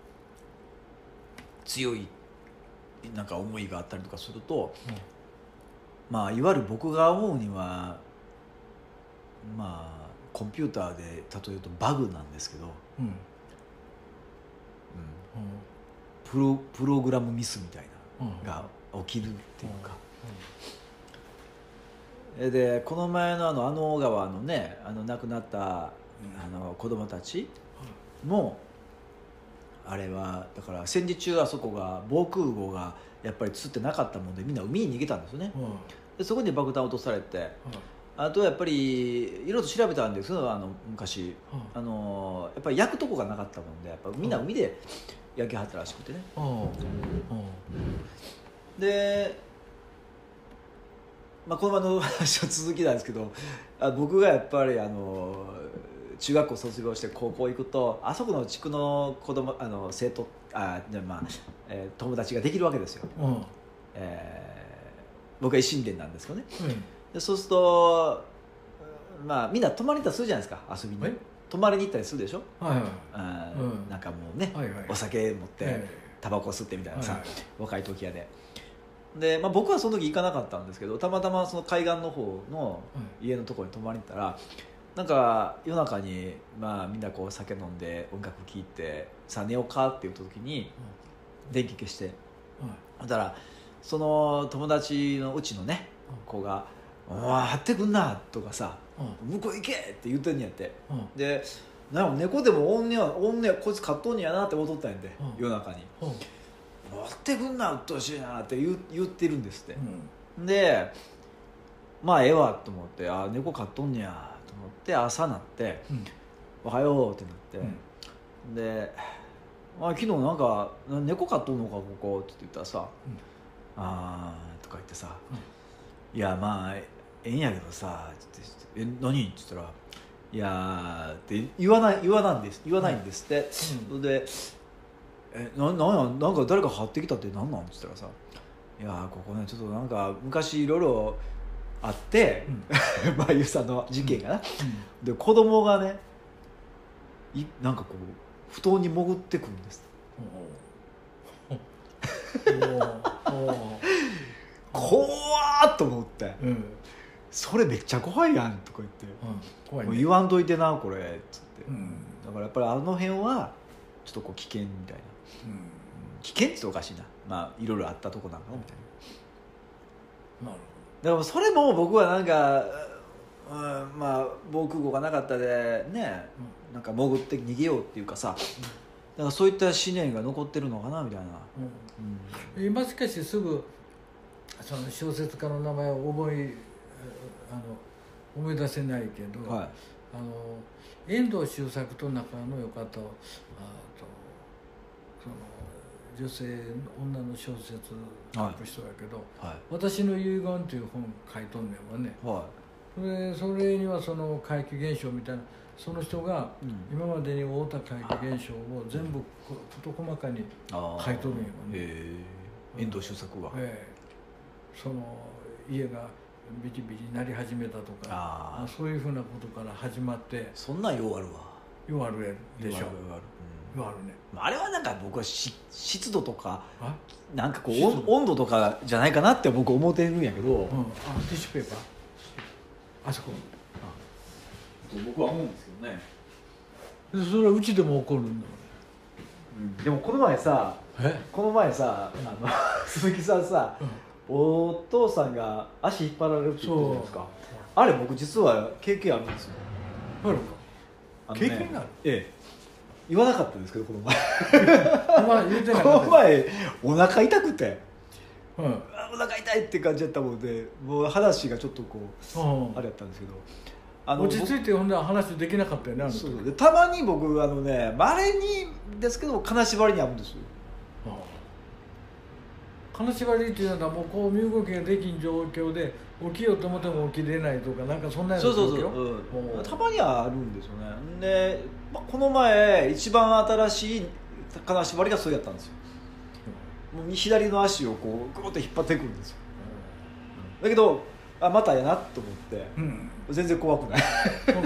強いなんか思いがあったりとかすると、うん、まあいわゆる僕が思うにはまあコンピューターで例えるとバグなんですけど、うんうん、プロ、プログラムミスみたいなが起きるっていうか、うんうん、でこの前のあのあの川のねあの亡くなった、うん、あの子供たちも、うん、あれはだから戦時中あそこが防空壕がやっぱり釣ってなかったもんでみんな海に逃げたんですよね、うん、でそこに爆弾落とされて、うん、あとやっぱりいろいろと調べたんですけどあの昔、うん、あのやっぱり焼くとこがなかったもんでやっぱみんな海で焼きはったらしくてね、うんうん、で、まあ、この場の話は続きなんですけどあ僕がやっぱりあの中学校卒業して高校行くとあそこの地区の子供あの生徒あ、まあえー、友達ができるわけですよ、うんえー、僕は維新伝なんですけどね、うんでそうすると、まあ、みんな泊まりに行ったりするじゃないですか遊びに泊まりに行ったりするでしょ、はいはいあうん、なんかもうね、はいはい、お酒持ってタバコ吸ってみたいなさ、はいはい、若い時やでで、まあ、僕はその時行かなかったんですけどたまたまその海岸の方の家のところに泊まりに行ったらなんか夜中に、まあ、みんなこう酒飲んで音楽聴いてさあ寝ようかって言った時に電気消して、だからその友達のうちのね子がお前張ってくんなとかさ、うん、向こう行けって言ってんやって、うん、でなんか猫でもおんねやおんねやこいつ買っとんやなって思っとったんやで、うん、夜中に、うん、張ってくんなうっとうしいなって 言, 言ってるんですって、うん、でまあええわと思ってあ猫飼っとんねやと思って朝なって、うん、おはようってなって、うん、であ昨日なんか猫飼っとんのかここって言ったらさ、うん、あーとか言ってさ、うん、いやまあええんやけどさってえ何って言ったらいやって言わない言わないんです言わないんですって、うん、でえななんなんか誰か張ってきたって何なんって言ったらさいやここねちょっとなんか昔いろいろあって、うん、まあゆうさんの事件がな、うん、で子供がねいなんかこう布団に潜ってくるんです怖ーっと思って、うん、それめっちゃ怖いやんとか言って、うん怖いね、もう言わんといてなこれっつって、うん、だからやっぱりあの辺はちょっとこう危険みたいな、うん、危険っておかしいなまあいろいろあったとこなんかなみたいな、なるほどでもそれも僕はなんか、うん、まあ防空壕がなかったでね、うん、なんか潜って逃げようっていうかさ、 からそういった思念が残ってるのかなみたいな、 うんうん、今しかしすぐその小説家の名前を覚えあの思い出せないけど、はい、あの遠藤周作と仲の良かったあとその女性女の小説書く人やけど、はいはい、私の遺言という本書いとんねんわね、はい、それそれにはその怪奇現象みたいなその人が今までに会うた怪奇現象を全部事細かに書いとるんやわね。 遠藤周作は、えー、その家がビチビチなり始めたとか、あそういうふうなことから始まって、 そんなんようあるわ。 ようあるでしょ。ようある、 うん、ようあるね。あれはなんか僕はし湿度とかなんかこう温度とかじゃないかなって僕思ってるんやけど、うん、あティッシュペーパーあそこ、 あ僕は思うんですけどね。 それはうちでも起こるんだ、 うん、でもこの前さこの前さあの鈴木さんさ、うんお父さんが足引っ張られるって言ってるじゃないですか。あれ僕実は経験あるんですよ。 あるか、ね、経験がある。 ええ言わなかったんですけどこの前言うてなこの前お腹痛くて、 うん、 お腹痛いって感じだったもんでもう話がちょっとこう、うん、あれやったんですけどあの落ち着いてほんで話できなかったよね。あの時そうでたまに僕あのねまれにですけど金縛りにあるんですよ。 金縛りっていうのはもうこう身動きができん状況で起きようと思っても起きれないとかなんかそんなような状況。そうそうそう、 うん、たまにはあるんですよね。で、まあ、この前一番新しい金縛りがそうやったんですよ、うん、もう左の足をこうグーッと引っ張ってくるんですよ、うん、だけどあまたやなと思って、うん、全然怖くない、うん、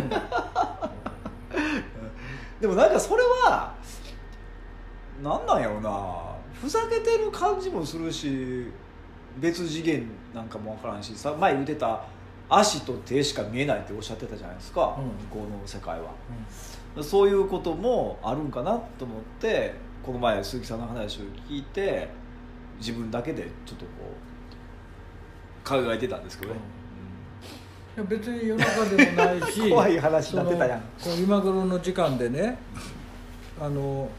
でもなんかそれはなんなんやろうなふざけてる感じもするし別次元なんかも分からんしさ前言ってた足と手しか見えないっておっしゃってたじゃないですか、うん、向こうの世界は、うん、そういうこともあるんかなと思ってこの前鈴木さんの話を聞いて自分だけでちょっとこう考えてたんですけどね、 うん、いや別に夜中でもないし怖い話になってたやん。 こう今頃の時間でねあの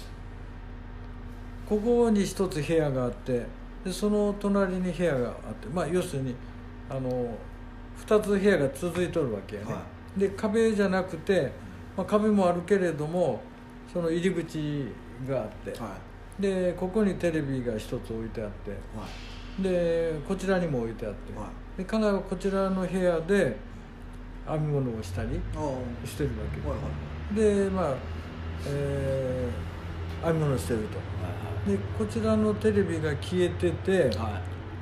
ここに一つ部屋があってでその隣に部屋があってまあ要するにあの二つ部屋が続いとるわけやね、はい、で壁じゃなくて、まあ、壁もあるけれどもその入り口があって、はい、でここにテレビが一つ置いてあって、はい、でこちらにも置いてあって、はい、で家内はこちらの部屋で編み物をしたりしてるわけ、はいはい、でまあ、えー、編み物してると。でこちらのテレビが消えてて、はい、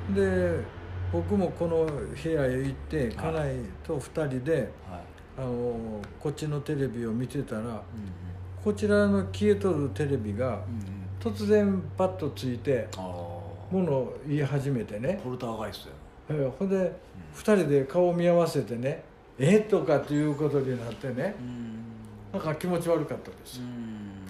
で僕もこの部屋へ行って家内とふたりで、はい、あのこっちのテレビを見てたら、うんうん、こちらの消えとるテレビが、うんうん、突然パッとついてものを言い始めてねポルターガイストや、ほんで、うん、ふたりで顔を見合わせてねえとかっていうことになってね、うん、なんか気持ち悪かったです、うん、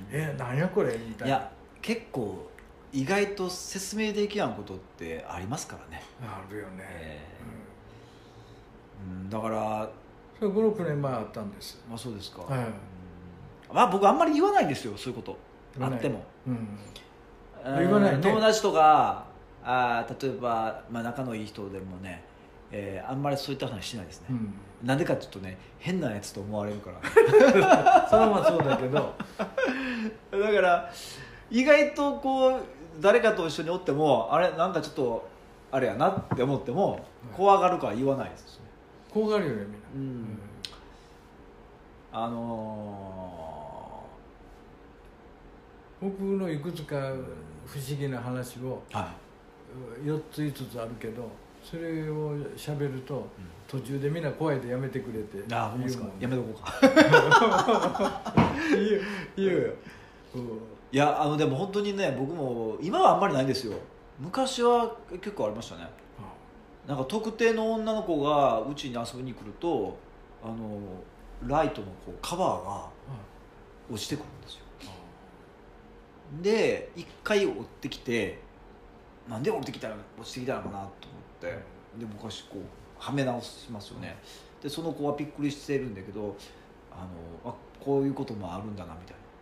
えなんやこれみたいな。いや結構意外と説明できないことってありますからね。 あるよね、えーうん、だからそれごろくねんまえあったんです。 まあそうですか、はい、うん、まあ僕あんまり言わないんですよそういうことあっても、 うん、言わないね。 友達とかあ例えば、まあ、仲のいい人でもね、えー、あんまりそういった話しないですね、うん、なんでかっていうとね変なやつと思われるからそれはまあそうだけどだから意外とこう誰かと一緒におってもあれなんかちょっとあれやなって思っても怖がるから言わないですね。 怖がるよねみんな、うんうん、 あのー、僕のいくつか不思議な話をよっついつつあるけどそれを喋ると途中でみんな怖いでやめてくれて、 ああほんまですか、やめとこうか言う言うよ、 うん、いやあのでも本当にね僕も今はあんまりないんですよ。昔は結構ありましたね、うん、なんか特定の女の子がうちに遊びに来るとあのライトのこうカバーが落ちてくるんですよ、うん、で一回折ってきてなんで降りてきたら落ちてきたのかなと思ってで昔こうはめ直しますよね。でその子はびっくりしてるんだけどあのあこういうこともあるんだなみたいな、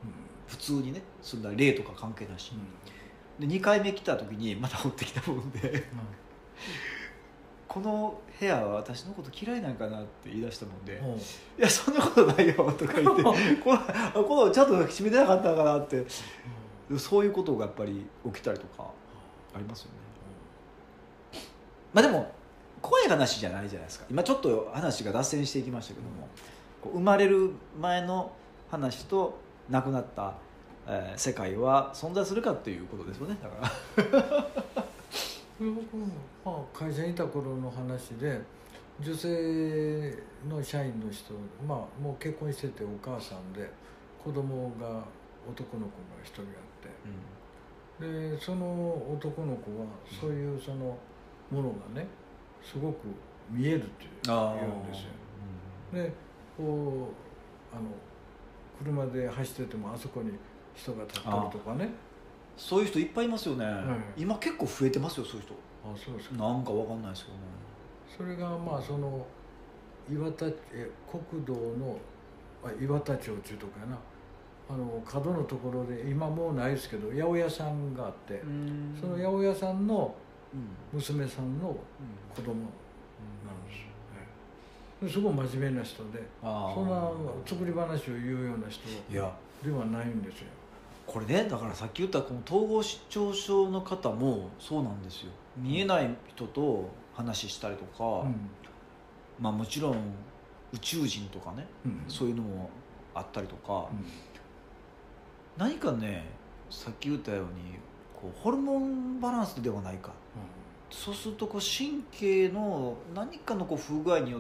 普通にね、そんな霊とか関係なし、でにかいめ来た時にまた追ってきたもんで、うん、この部屋は私のこと嫌いなんかなって言い出したもんで、うん、いやそんなことないよとか言ってこのこのちゃんと閉めてなかったのかなって、うん、そういうことがやっぱり起きたりとかありますよね、うん、まあでも怖い話じゃないじゃないですか。今ちょっと話が脱線していきましたけども、こう生まれる前の話と亡くなった、えー、世界は存在するかっていうことですよね。だから僕も、まあ、会社にいた頃の話で女性の社員の人、まあ、もう結婚しててお母さんで子供が男の子が一人あって、うん、でその男の子はそういうそのものがねすごく見えるって言うんですよ、うん、でこうあの車で走っててもあそこに人が立ってるとかね、 そういう人いっぱいいますよね、はい、今結構増えてますよそういう人。 あ、そうですか。 なんかわかんないですけどね。 それがまあその岩田え国道のあ岩田町っていうとこやな、あの角のところで今もうないですけど八百屋さんがあって、その八百屋さんの娘さんの子供なんです、うん、すごい真面目な人で、そんな作り話を言うような人ではないんですよ。 これね、だからさっき言ったこの統合失調症の方もそうなんですよ。見えない人と話したりとか、うん、まあもちろん宇宙人とかね、うん、そういうのもあったりとか、うん、何かねさっき言ったようにこうホルモンバランスではないか、うん、そうするとこう神経の何かのこう不具合によって、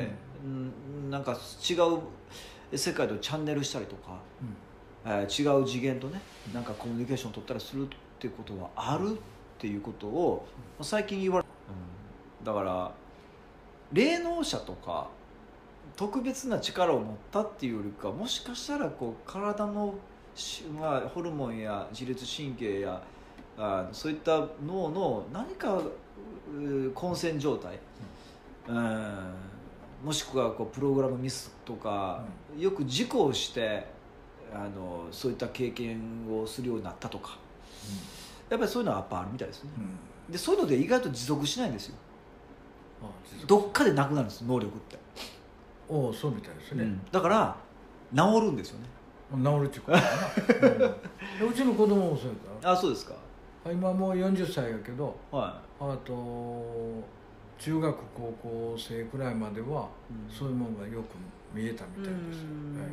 うん、なんか違う世界とチャンネルしたりとか、うん、えー、違う次元とねなんかコミュニケーションを取ったりするっていうことはあるっていうことを最近言われ、うん、だから霊能者とか特別な力を持ったっていうよりか、もしかしたらこう体の、まあ、ホルモンや自律神経やあそういった脳の何か混戦状態、うん、もしくはこうプログラムミスとか、うん、よく事故をしてあのそういった経験をするようになったとか、うん、やっぱりそういうのはやっぱあるみたいですね、うん、でそういうので意外と持続しないんですよ。ああ、どっかでなくなるんです能力って。 おお、そうみたいですね、うん、 だから治るんですよね。 治るっていうことだな、うん、うちの子供もそうやから。 あ、そうですか。 今もうよんじゅっさいやけど、 はい、 あと中学高校生くらいまでは、うん、そういうものがよく見えたみたいです、はい、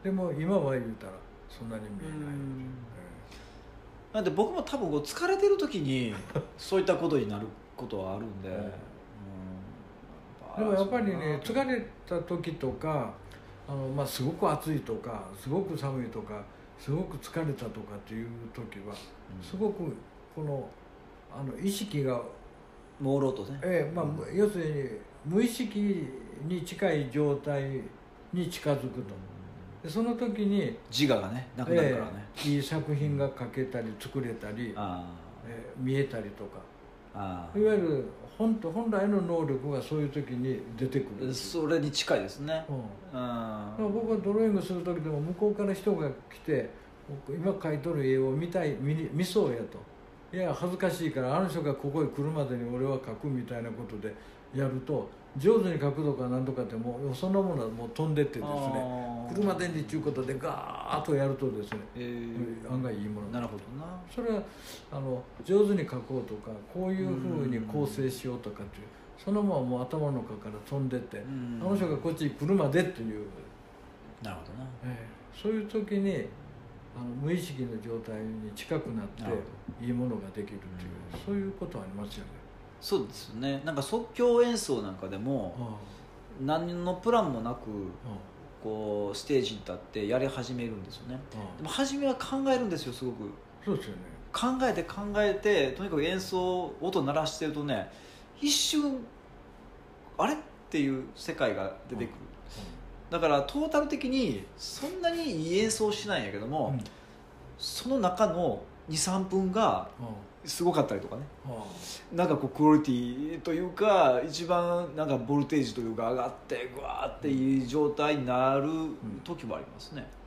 でも今は言うたらそんなに見えない、うん、はい、 なんで僕も多分こう疲れてる時にそういったことになることはあるんで、うんでもやっぱりね疲れた時とかあの、まあ、すごく暑いとかすごく寒いとかすごく疲れたとかっていう時は、うん、すごくこのあの意識が朦朧とね、 ええ、まあ、うん、要するに無意識に近い状態に近づくと、でその時に自我がねなくなるからね、 ええ、いい作品が描けたり作れたり、あ、ええ、見えたりとか、あ、いわゆる本, 本来の能力がそういう時に出てくる。 それに近いですね、うん、 あ、僕はドローイングする時でも向こうから人が来て今描いとる絵を見たい 見, 見そうやと、いや恥ずかしいからあの人がここへ来るまでに俺は描くみたいなことでやると上手に描くとかなんとかってもうそんなものはもう飛んでってですね、来るまでにっていうことでガーッとやるとですね、えー、案外いいもの。 なるほどな。 それはあの上手に描こうとかこういうふうに構成しようとかっていうそのままもう頭の中から飛んでってあの人がこっちに来るまでっていう。 なるほどな、 えー、そういう時にあの無意識の状態に近くなっていいものができるっていうそういうことはありますよね。 そうですよね。なんか即興演奏なんかでも何のプランもなくこうステージに立ってやり始めるんですよね。でも初めは考えるんですよすごく。 そうですよね。 考えて考えてとにかく演奏音鳴らしてるとね一瞬あれっていう世界が出てくる。だからトータル的にそんなにいい演奏しないんやけども、うん、その中の にさんぷんがすごかったりとかね、うん、なんかこうクオリティというか一番なんかボルテージというか上がってグワーっていい状態になる時もありますね、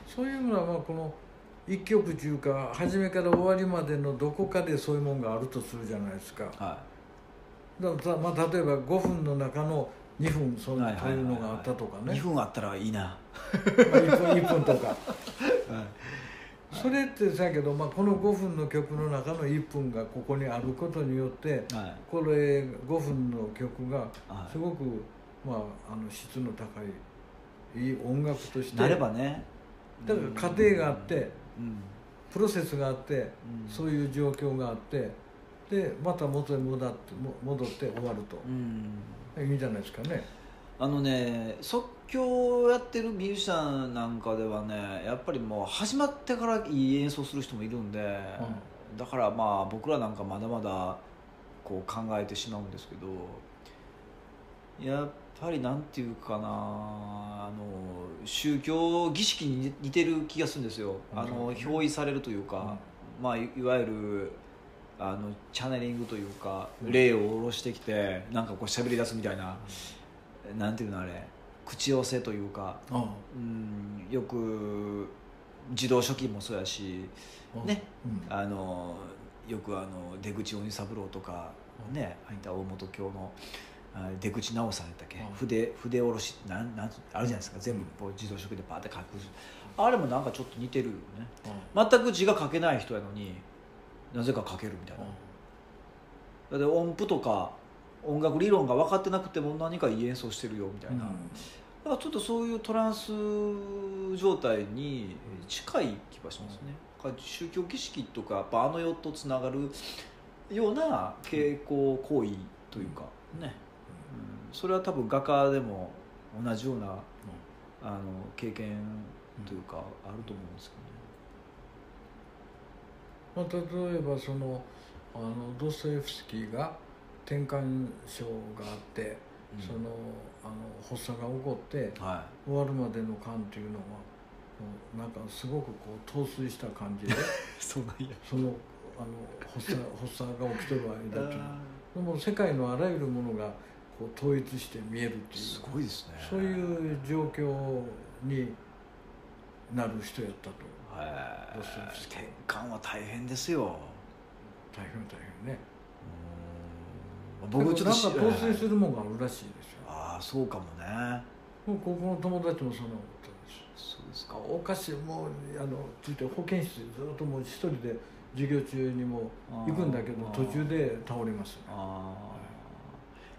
そういうのはまあこの一曲というか初めから終わりまでのどこかでそういうものがあるとするじゃないですか、 はだからまあ、例えばごふんの中のにふんそういうのがあったとかね、 にふんあったらいいな、 まあ、いっぷんいっぷんとか、 はい、 それってだけど、まあ、このごふんの曲の中のいっぷんがここにあることによって、はい、これごふんの曲がすごく、まあ、あの質の高いいい音楽としてなればね、 だから過程があって、うん、プロセスがあって、うん、そういう状況があってでまた元に戻って戻って終わると、うん、いいんじゃないですかね。 あのね即興をやってるミュージシャンなんかではねやっぱりもう始まってからいい演奏する人もいるんで、うん、だからまあ僕らなんかまだまだこう考えてしまうんですけど、やっぱりなんていうかな、あの宗教儀式に似てる気がするんですよ、うん、あの憑依されるというか、うん、まあ、い, いわゆるあのチャネリングというか、うん、霊を下ろしてきてなんかこう喋り出すみたいな、うん、なんていうのあれ口寄せというか、うん、よく自動書記もそうやし、ね、うん、あのよくあの出口鬼三郎とか、ね、あいた大本教の出口直さんやったっけ、うん、筆筆下ろしなんなんあるじゃないですか、全部こう自動書記でパーって書く、うん、あれもなんかちょっと似てるよね、うん、全く字が書けない人やのになぜか書けるみたいな、うん、だって音符とか音楽理論が分かってなくても何かいい演奏してるよみたいな、うん、だからちょっとそういうトランス状態に近い気がしますね、うん、宗教儀式とかあの世とつながるような傾向行為というかね、うんうん、それは多分画家でも同じような、うん、あの経験というかあると思うんですけどね。 まあ、例えばそのあのドストエフスキーが転換症があって、うん、そのあの発作が起こって、はい、終わるまでの間というのはなんかすごくこう陶酔した感じでそうなんやそのあの発作発作が起きてる間というでも世界のあらゆるものがこう統一して見えるっていうすごいですね。 そういう状況になる人やったと。 転換は大変ですよ。 大変大変ね。 僕ちょっとなんか陶酔するものがあるらしいですよ。 ああそうかもね。 もうここの友達もそのそうですか。 おかしいもうあのついて保健室ずっともう一人で授業中にも行くんだけど途中で倒れます、ね、あ、 はい、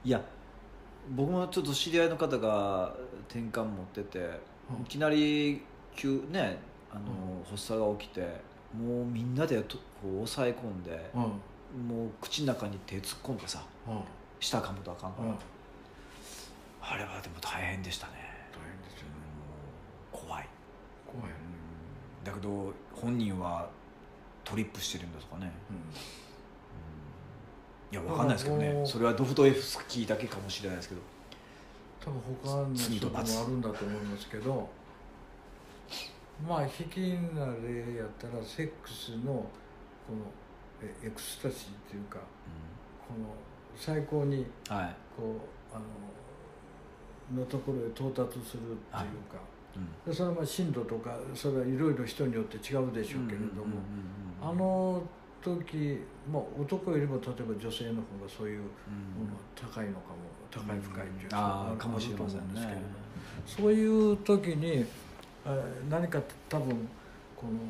いや僕もちょっと知り合いの方が転換持ってて、うん、いきなり急ねあの、うん、発作が起きてもうみんなでとこう抑え込んで、うん、もう口の中に手突っ込んでさ、うん、舌噛むとあかんから、うん、あれはでも大変でしたね。 大変ですよね。 怖い怖い、 うん、だけど本人はトリップしてるんだとかね、うんうん、いや分かんないですけどね、それはドフトエフスキーだけかもしれないですけど多分他の人もあるんだと思いますけどまあ卑近な例やったらセックスのこのエクスタシーっていうか、うん、この最高にこう、はい、あののところへ到達するっていうか、はいうん、それはまあ深度とかそれはいろいろ人によって違うでしょうけれどもあの時、まあ、男よりも例えば女性の方がそういうものは高いのかも高い深いっていうのはあると思うんですけれども、そういう時に何か多分この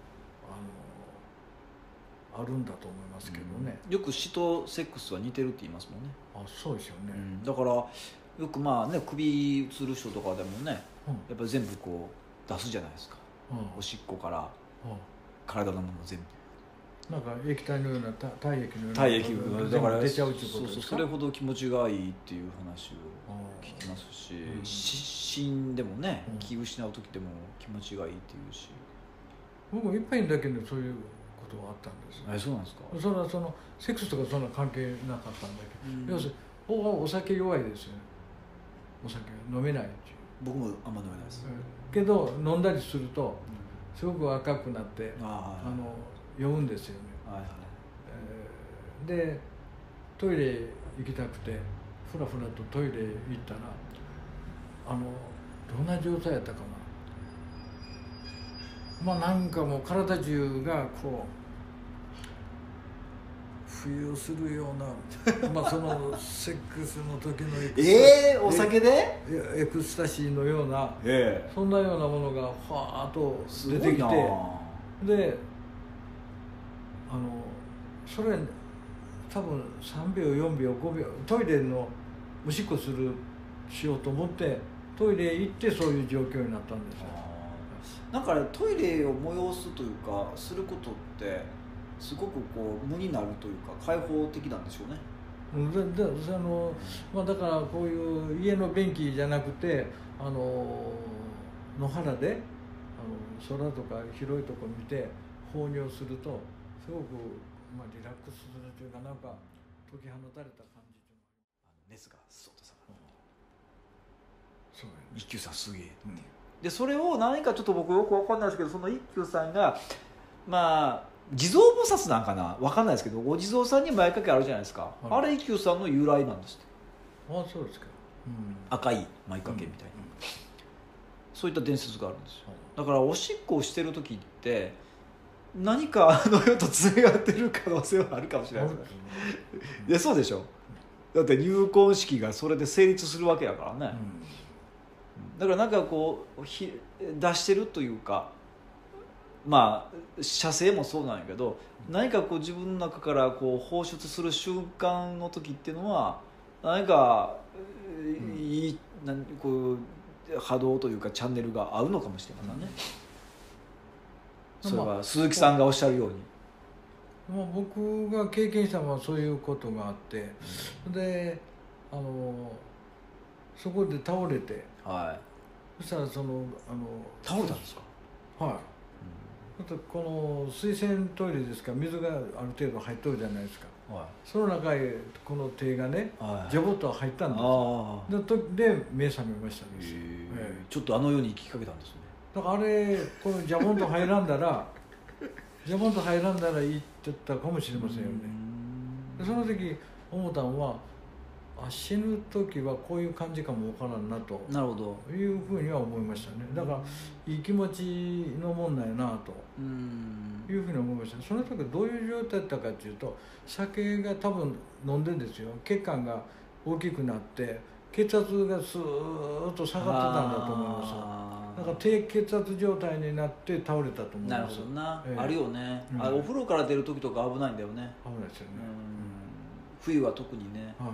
あのあるんだと思いますけどね、 うん、よく死とセックスは似てるって言いますもんね。 あ、そうですよね、うん、 だからよくまあね首つる人とかでもね、うん、やっぱり全部こう出すじゃないですか、うん、おしっこから、うん、体のもの全部なんか液体のような体液のような体液がだから出ちゃうっていうことですか。 そうそうそれほど気持ちがいいっていう話を聞きますし、うん、死んでもね、うん、気失う時でも気持ちがいいっていうし僕もいっぱいだけどそういうことがあったんです。 えそうなんですか。 それはそのセックスとかそんな関係なかったんだけど、うん、要するにお, お酒弱いですよね。お酒飲めないっていう。 僕もあんま飲めないです、 うん、けど飲んだりするとすごく赤くなって、うん、あ, あの酔うんですよね、はいはいえー、でトイレ行きたくてふらふらとトイレ行ったらあのどんな状態やったかなまあなんかもう体中がこう浮遊するようなまあそのセックスの時のエクスタええー、お酒でエクスタシーのような、 ええ、 そんなようなものがファーッと出てきて、であのそれ多分さんびょうよんびょうごびょうトイレのおしっこするしようと思ってトイレ行ってそういう状況になったんですよ。 なんか、ね、トイレを催すというかすることってすごくこう無になるというか開放的なんでしょうね。 でであのまあ、だからこういう家の便器じゃなくてあの野原であの空とか広いとこ見て放尿するとすごく、まあ、リラックスするというかなんか解き放たれた感じというあの熱がスッと下がる、 うん、そうやね、 一休さんすげえっていう、 うん、 でそれを何かちょっと僕よく分かんないですけど、その一休さんがまあ地蔵菩薩なんかな分かんないですけど、お地蔵さんに前掛けあるじゃないですか、はい、あれ一休さんの由来なんですって。 ああそうですか、 うん、赤い前掛けみたいな、うんうん、そういった伝説があるんですよ、 はい、 だからおしっこをしてる時って何かあの世とつながってる可能性はあるかもしれないですね、うん、でそうでしょ、だって入婚式がそれで成立するわけやからね、うん、だからなんかこうひ出してるというか、まあ射精もそうなんやけど、何かこう自分の中からこう放出する瞬間の時っていうのは何かいい、うん、こう波動というかチャンネルが合うのかもしれませんね、うん、それは鈴木さんがおっしゃるように、 まあ、僕が経験したのはそういうことがあって、うん、であのそこで倒れて、 はい、 そしたらそのあの倒れたんですか。 はい、あとこの水洗トイレですから水がある程度入っとるじゃないですか、はい、その中へこの手がね、はい、ジャボッと入ったんですよ。で, で目覚めましたんです、 えー、ちょっとあの世に行きかけたんですね。 だからあれこのジャボンと入らんだらジャボンと入らんだらいいって言ったかもしれませんよね。でその時思ったのは、あ死ぬ時はこういう感じかもわからんなと、なるほどいうふうには思いましたね。だからいい気持ちのもんなんやなというふうに思いました。その時どういう状態だったかっていうと、酒が多分飲んでるんですよ。血管が大きくなって血圧がスーッと下がってたんだと思います。だから低血圧状態になって倒れたと思います。なるほどな、えー、あるよね、うん、あお風呂から出る時とか危ないんだよね。危ないですよね、うん、冬は特にね、はあ、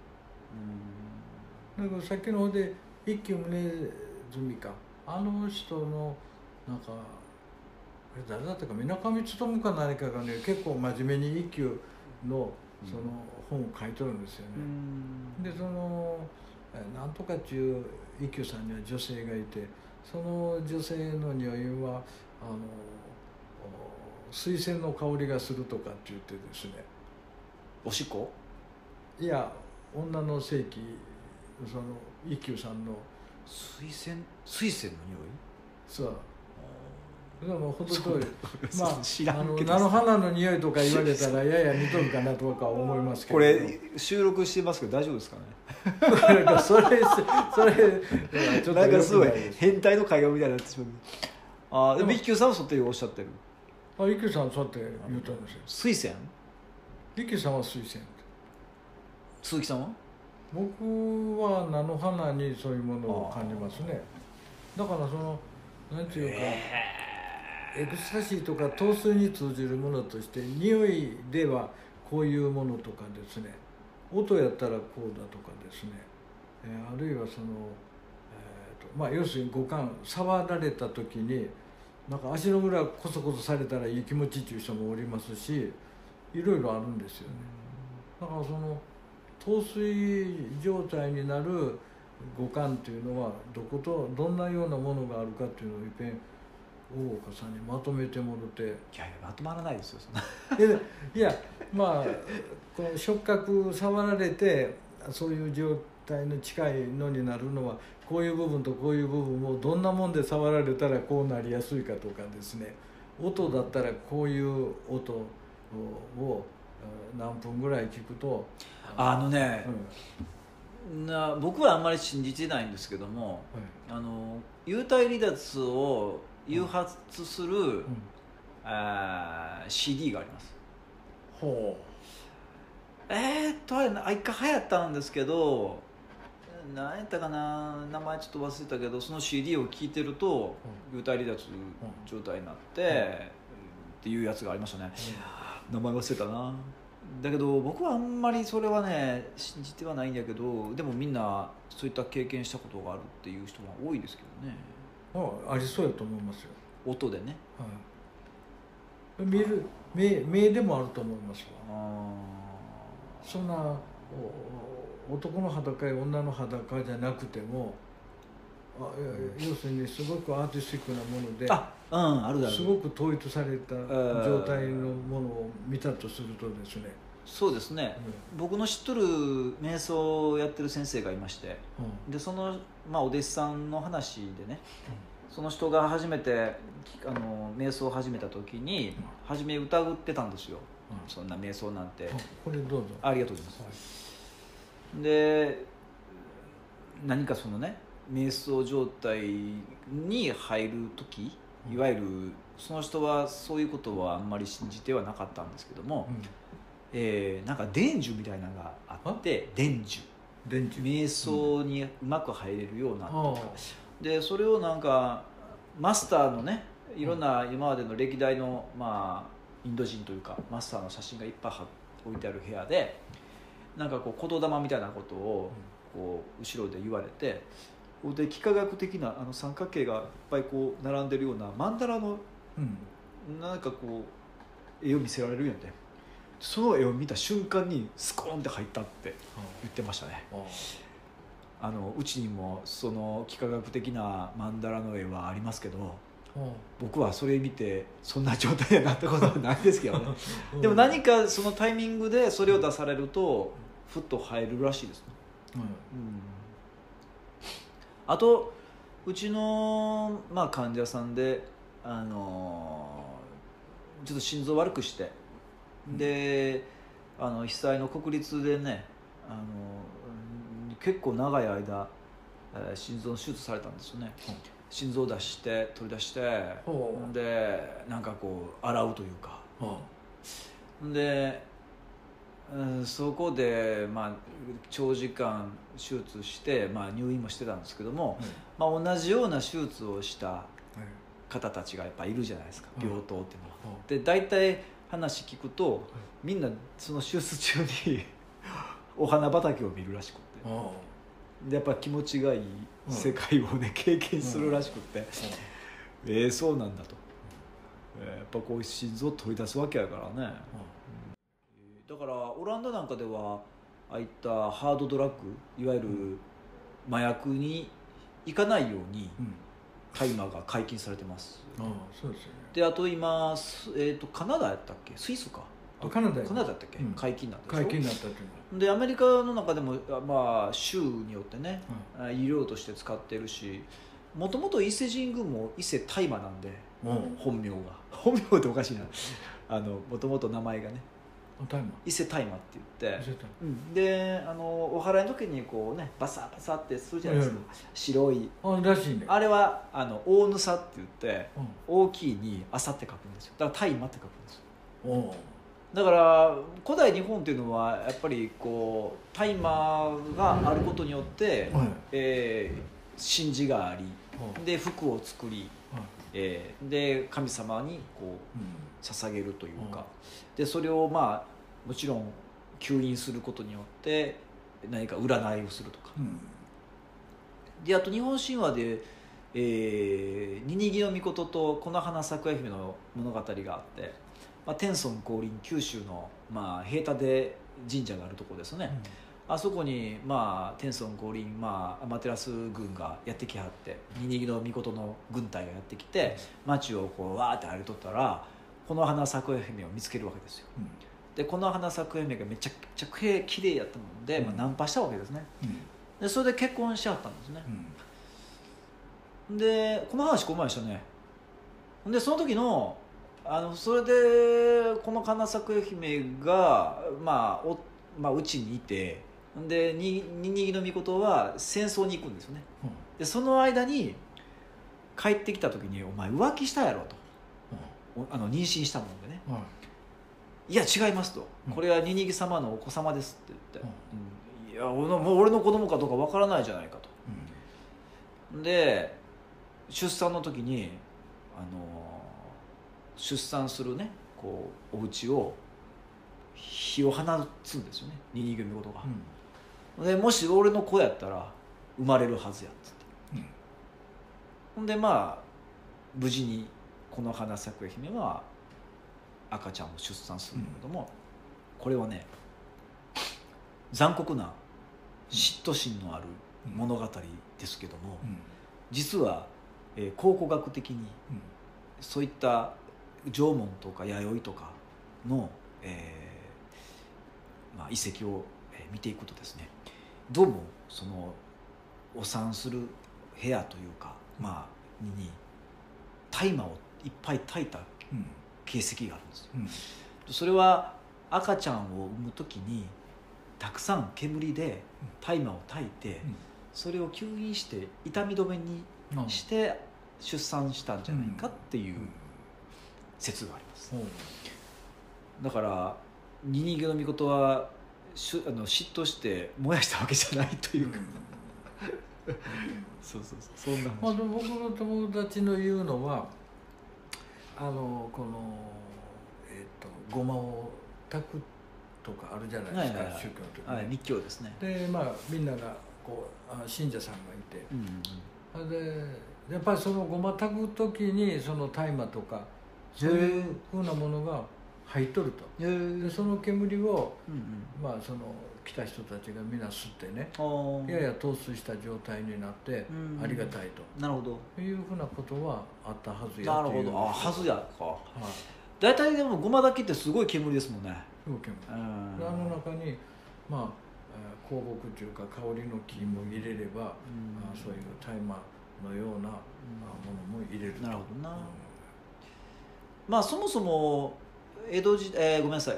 うん、だからさっきの方で一休宗純かあの人のなんかあれ誰だったか水上勉か何かがね結構真面目に一休のその本を書いてるんですよね、うん、でそのなんとかっていう一休さんには女性がいて、その女性の匂いはあの水仙の香りがするとかって言ってですね。おしっこ？いや女の性器、その一休さんの水仙水仙の匂い？そうでもほど通り、まあ、知らんけど、あの菜の花の匂いとか言われたらやや似とるかなとか思いますけど、これ収録してますけど大丈夫ですかね。それそれちょっとなんかすごい変態の会話みたいになってしまう。あでも一休さんはそうっておっしゃってる。あ一休さんはそうって言ったんですよ。水仙？一休さんは水仙。鈴木さんは？僕は菜の花にそういうものを感じますね。だからそのなんていうか、エクスタシーとか陶酔に通じるものとして、匂いではこういうものとかですね、音やったらこうだとかですね、えー、あるいはその、えーとまあ、要するに五感触られた時になんか足の裏コソコソされたらいい気持ちっていう人もおりますし、いろいろあるんですよね。だからその陶酔状態になる五感っていうのはどことどんなようなものがあるかっていうのをいっぺん大岡さんにまとめてもろて。いやいやまとまらないですよそんな。いやまあこの触覚触られてそういう状態の近いのになるのはこういう部分とこういう部分をどんなもんで触られたらこうなりやすいかとかですね、音だったらこういう音を何分ぐらい聞くとあのね、うん、な僕はあんまり信じてないんですけども、はい、あの幽体離脱を誘発する、うん、あ シーディー があります。 ほうえーっとあれ一回流行ったんですけど、何やったかな、名前ちょっと忘れたけど、その シーディー を聴いてると幽体離脱状態になって、うん、っていうやつがありましたね、うん、名前忘れたな。だけど僕はあんまりそれはね信じてはないんだけど、でもみんなそういった経験したことがあるっていう人が多いですけどね。 あありそうやと思いますよ、 音でね、 はい、見る 目, 目でもあると思いますわ。あそんな男の裸や女の裸じゃなくても、あ要するにすごくアーティスティックなもので、 あ、うん、あるだろう、 すごく統一された状態のものを見たとするとですね、 そうですね、うん、僕の知っとる瞑想をやってる先生がいまして、うん、でその、まあ、お弟子さんの話でね、うん、その人が初めてあの瞑想を始めた時に、うん、初め疑ってたんですよ、うん、そんな瞑想なんて、うん、 これどうぞ。 ありがとうございます、はい、で何かそのね瞑想状態に入る時、いわゆるその人はそういうことはあんまり信じてはなかったんですけども、うんえー、なんか伝授みたいなのがあって伝授伝授瞑想にうまく入れるようなとか、うん、でそれをなんかマスターのねいろんな今までの歴代の、まあ、インド人というかマスターの写真がいっぱい置いてある部屋でなんかこう言霊みたいなことをこう後ろで言われて、で幾何学的なあの三角形がいっぱいこう並んでるような曼荼羅の、うん、なんかこう絵を見せられるんやんで、その絵を見た瞬間にスコーンって入ったって言ってましたね、うん、あのうちにもその幾何学的な曼荼羅の絵はありますけど、うん、僕はそれ見てそんな状態になったことはないですけどね、うん、でも何かそのタイミングでそれを出されるとふっと入るらしいですね、うんうん、あとうちの、まあ、患者さんで、あのー、ちょっと心臓悪くしてであの被災の国立でね、あの結構長い間、えー、心臓の手術されたんですよね、うん、心臓を出して取り出してでなんかこう洗うというか、うん、で、うん、そこで、まあ、長時間手術して、まあ、入院もしてたんですけども、うんまあ、同じような手術をした方たちがやっぱいるじゃないですか、うん、病棟っていうのは、うん、で大体話聞くとみんなその手術中にお花畑を見るらしくて、でやっぱ気持ちがいい世界をね、うん、経験するらしくて、うん、ええー、そうなんだと、えー、やっぱこういう心臓を取り出すわけやからね、うん、だからオランダなんかではああいったハードドラッグいわゆる麻薬に行かないように大麻が解禁されてます、 うん、ああそうですよね。 であと今、えー、とカナダやったっけスイスかカナダカナダやったっけ、うん、解禁になったでしょ。 解禁になったっていうのでアメリカの中でも、まあ、州によってね、うん、医療として使ってるし、もともと伊勢神宮も伊勢大麻なんで、うん、本名が本名っておかしいなあのもともと名前がね伊勢大麻って言って、うん、であのお祓いの時にこうねバサバサってするじゃないですか、うん、白いあ, らしい、ね、 あれはあの大ぬさって言って、うん、大きいに朝って書くんですよ。だから大麻って書くんですよ。おだから古代日本っていうのはやっぱりこう大麻があることによって、うんえー、神事があり、うん、で服を作り、うんえー、で神様にこう、うん捧げるというか、でそれをまあもちろん吸引することによって何か占いをするとか、うん、であと日本神話で、えー、ニニギノミコトと木の花咲夜姫の物語があって、まあ、天孫降臨九州の、まあ、平田で神社があるところですね、うん、あそこに、まあ、天孫降臨、まあ、アマテラス軍がやってきはってニニギノミコトの軍隊がやってきて町をこうわーって歩いとったらこの花咲く姫を見つけるわけですよ、うん、でこの花咲く姫がめちゃくちゃきれいやったもんで、うんまあ、ナンパしたわけですね、うん、でそれで結婚しちゃったんですね、うん、でこの話この前でしたね。でその時のあのそれでこの花咲く姫が、まあおまあ、うちにいてでニニギノミコトは戦争に行くんですよね、うん、でその間に帰ってきた時に「お前浮気したやろ」と、うん、あの妊娠したもんでね「はい、いや違います」と「これはニニギ様のお子様です」って言って「うん、いやもう俺の子供かどうかわからないじゃないか」と、うん、で出産の時にあの出産するねこうお家を火を放つんですよね、ニニギミ事が、うん、でもし俺の子やったら生まれるはずやっつって、うん、ほんでまあ無事にこの花咲く姫は赤ちゃんを出産するんだけども、うん、これはね残酷な嫉妬心のある物語ですけども、うん、実は、えー、考古学的に、うん、そういった縄文とか弥生とかの、えーまあ、遺跡を見ていくとですね、どうもそのお産する部屋というか、まあ、に大麻をいっぱい焚いた形跡があるんですよ、うん、それは赤ちゃんを産む時にたくさん煙で大麻を焚いて、うん、それを吸引して痛み止めにして出産したんじゃないかっていう説があります、うん、だからニニゲの御事はしあの嫉妬して燃やしたわけじゃないというか、うん、そうそうそうそんな話、 まあ、僕の友達の言うのはあのこの、えー、とごまを炊くとかあるじゃないですか、はいはいはい、宗教の時に、 はい、密教ですね。 でまあみんながこうあ信者さんがいて、うんうん、でやっぱりそのごま炊く時にその大麻とかそういうふうなものが入っとると、でその煙を、うんうん、まあその来た人たちがみんな吸ってね、やや陶酔した状態になってありがたいと、 なるほどいうふうなことはあったはずやなるほど、あはずやか、はい、大体でもごま炊きってすごい煙ですもんね、 すごい煙、うん、あの中にまあ香木というか香りの木も入れれば、うん、あそういう大麻のような、うん、ものも入れると、 なるほどな、うん、まあそもそも江戸時代、えー、ごめんなさい、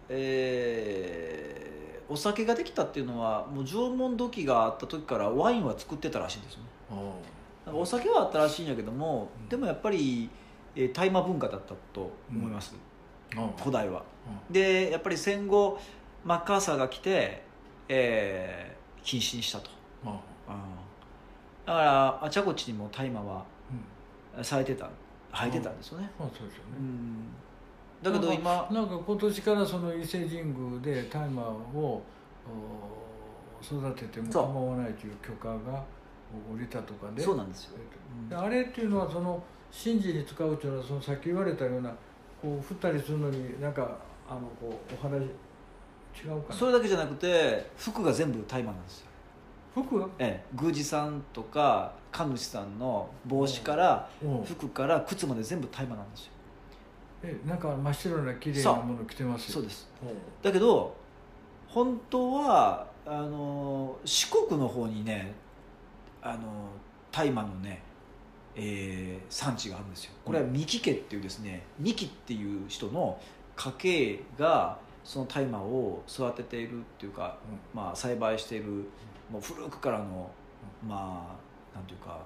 えー、お酒ができたっていうのはもう縄文土器があった時からワインは作ってたらしいんですよね。お酒はあったらしいんやけども、うん、でもやっぱり、えー、大麻文化だったと思います、うん、古代は、うん、でやっぱり戦後マッカーサーが来て、えー、禁止にしたと、うん、だからあちゃこちにも大麻は、うん、されてた生えてたんですよね、 うん、そうですよね、 うんだけど今なんか今年からその伊勢神宮で大麻を育てても構わないという許可が降りたとかで、 そうなんですよ、 うん、あれっていうのはその神事に使うっていうのはそのさっき言われたようなこう振ったりするのになんかあのこうお花違うかな、 それだけじゃなくて服が全部大麻なんですよ。 服は、 ええ、宮司さんとか神主さんの帽子から服から靴まで全部大麻なんですよ。 えなんか真っ白な綺麗なもの着てますよ。 そうです。だけど本当はあの四国の方にねあの大麻のね、えー、産地があるんですよ。これは三木家っていうですね、三木っていう人の家系がその大麻を育てているっていうか、うん、まあ栽培しているもう古くからのまあなんていうか、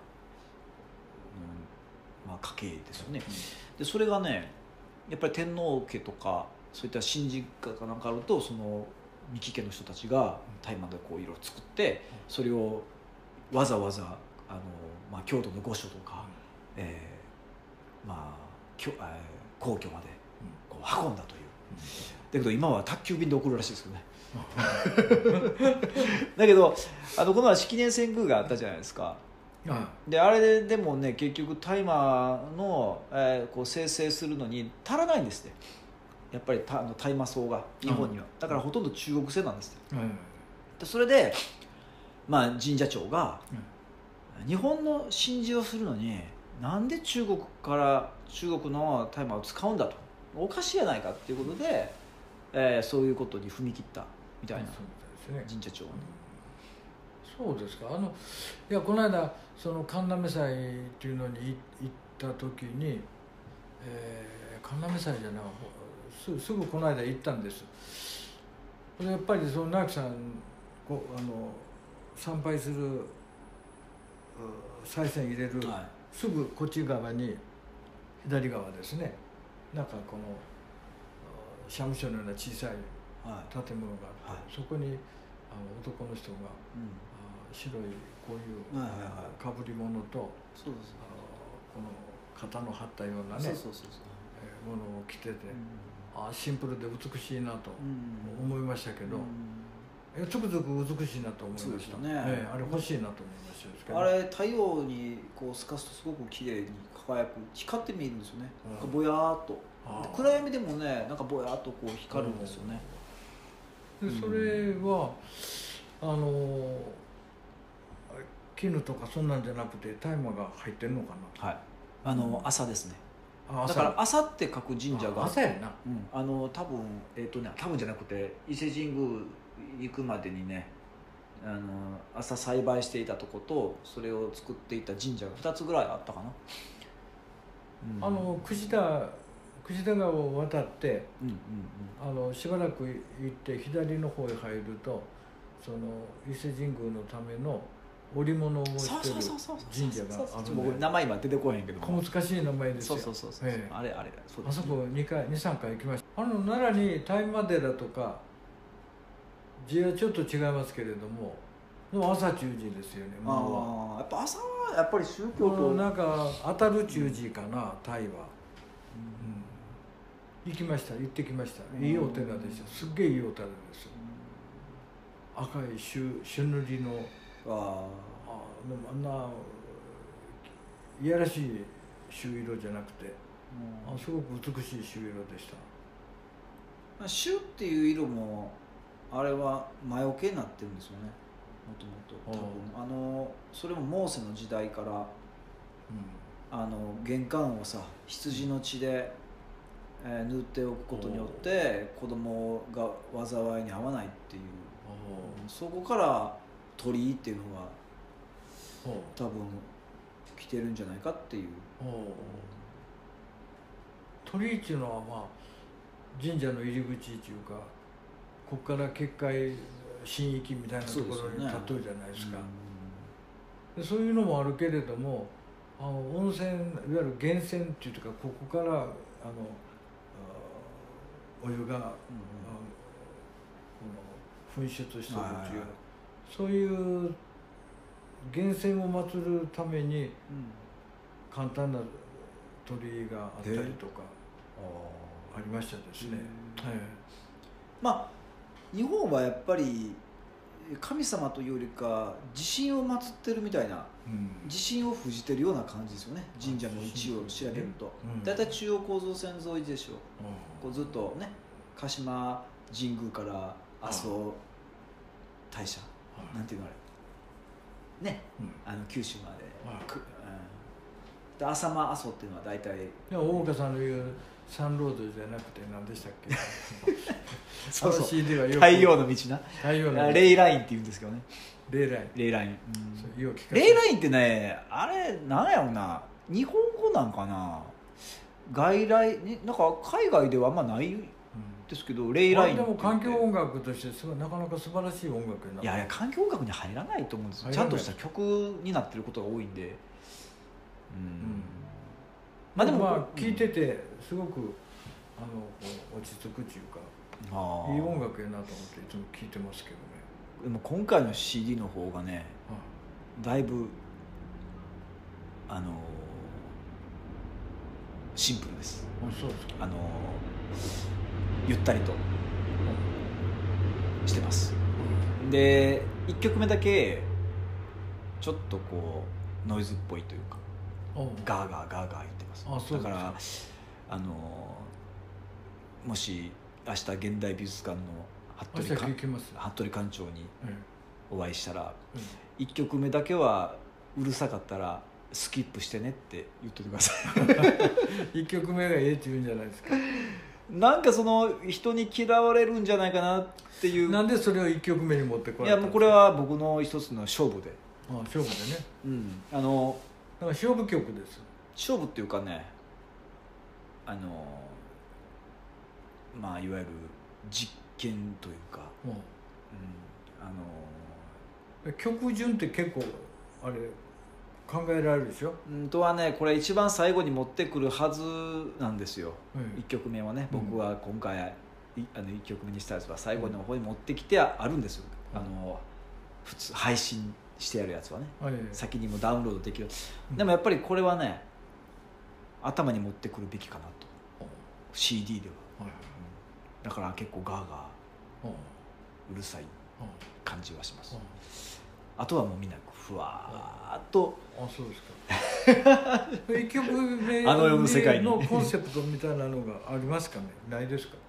うん、まあ家系ですよね。でそれがねやっぱり天皇家とかそういった神事かなんかあるとその三木家の人たちが大麻でこう色を作ってそれをわざわざあの、まあ、京都の御所とか、うんえーまあ、きょえー、皇居までこう運んだという、うん、だけど今は宅急便で送るらしいですよねだけどあのこの前式年遷宮があったじゃないですか。であれでもね結局大麻の、えー、こう生成するのに足らないんですってやっぱりたあの大麻草が日本には、だからほとんど中国製なんですって、うん、でそれで、まあ、神社長が、うん、日本の神事をするのになんで中国から中国の大麻を使うんだとおかしいじゃないかっていうことで、えー、そういうことに踏み切ったみたいな、神社長はね、 そうですか。あのいやこの間その神嘗祭っていうのに行った時に、えー、神嘗祭じゃないす, すぐこの間行ったんです。でやっぱりその直樹さんこあの参拝する賽銭入れるすぐこっち側に左側ですね、なんかこの社務所のような小さい建物があって、はい、そこにあの男の人が、うん、白いこういうかぶり物と、そうです、この肩の張ったようなねものを着てて、うん、あシンプルで美しいなと思いましたけど、うん、つくづく美しいなと思いましたね、えー、あれ欲しいなと思いましたけど、 あれ太陽にこう透かすとすごく綺麗に輝く、光って見えるんですよね、うん、ぼやーっと。暗闇でもね、なんかぼやーっとこう光るんですよね、 うん、でそれは、うん、あの絹とかそんなんじゃなくて大麻が入ってるのかな。 はい、あの、うん、朝ですね。だから朝って書く神社が朝やな、 うん、あの多分えっ、ー、とね多分じゃなくて伊勢神宮行くまでにね、あの朝栽培していたとことそれを作っていた神社がふたつぐらいあったかな、 うん、あの櫛田櫛田川を渡って、うんうんうん、あのしばらく行って左の方へ入るとその伊勢神宮のための織物をしてる神社があるんで、 僕名前今出てこへんけども難しい名前ですよ。 そうそうそうそう、ええ、あれあれそうです、ね、あそこにかいにさんかい行きました。あの奈良に大麻寺とか字はちょっと違いますけれども、でも朝中字ですよね。 まあ、あやっぱ朝はやっぱり宗教となんか当たる中字かな、タイは、うんうん、行きました、行ってきました。いいお寺でした。すっげえいいお寺です。赤い朱塗りのああでもあんないやらしい朱色じゃなくて、うん、あすごく美しい朱色でした。 朱っていう色もあれは魔除けになってるんですよね、もともと。多分あのそれもモーセの時代から、うん、あの玄関をさ羊の血で、えー、塗っておくことによって子供が災いに遭わないっていう、そこから鳥居っていうのが多分来てるんじゃないかっていう。 鳥居っていうのはまあ神社の入り口っていうかここから結界神域みたいなところに立っとるじゃないですか。そうですよね。でそういうのもあるけれども、あの温泉いわゆる源泉っていうかここからあのお湯が、うん、噴出してるという、そういう源泉を祀るために簡単な鳥居があったりとかありましたですね、はい、 まあ日本はやっぱり神様というよりか地神を祀ってるみたいな、うん、地神を封じてるような感じですよね。神社の位置を調べるとだいたい中央構造線沿いでしょ、うん、こうずっとね鹿島神宮から阿蘇大社、うん、なんていうのあれね、うん、あの九州まで、うんで浅間阿蘇っていうのは大体大岡さんの言うサンロードじゃなくて何でしたっけそうそう太陽の道な太陽の道レイラインって言うんですけどね。 レイラインレイライン、うん、レイラインってねあれなんやろな日本語なんかな外来になんか海外ではあんまないですけど、うん、レイラインでも環境音楽としてすごいなかなか素晴らしい音楽になっていやいや環境音楽に入らないと思うんですよ。ちゃんとした曲になってることが多いんで、うん、うん、 まあでもまあ聞いててすごくあの落ち着くっていうかいい音楽やなと思っていつも聞いてますけどね。 でも今回の シーディー の方がね、うん、だいぶあのシンプルです。 あ、そうですか。 あのゆったりとしてます、うん、でいっきょくめだけちょっとこうノイズっぽいというかガーガーガーガー言ってます。 あ、そうですか。 だからあのもし明日現代美術館の服部館服部館長にお会いしたら、うん、いっきょくめだけはうるさかったらスキップしてねって言っといてくださいいっきょくめがええって言うんじゃないですか。 なんかその人に嫌われるんじゃないかなっていう。 なんでそれをいっきょくめに持ってこられたんですか。 いやもうこれは僕の一つの勝負で。 ああ勝負でね、 うん、あのだから勝負曲です。 勝負っていうかねあのまあいわゆる実験というか、うんうん、あの曲順って結構あれ考えられるでしょ。 うんとはねこれ一番最後に持ってくるはずなんですよ、うん、いっきょくめはね、僕は今回いあのいっきょくめにしたやつは最後の方に持ってきてあるんですよ、うん、あの普通配信してやるやつはね、はい、先にもダウンロードできる、うん、でもやっぱりこれはね頭に持ってくるべきかなと、うん、シーディー では、はい、うん、だから結構ガーガー、うん、うるさい感じはします、うん、あとはもうみんなふわーっと、 あ、そうですかいっきょくめあの世の世界にのコンセプトみたいなのがありますかね。ないですか。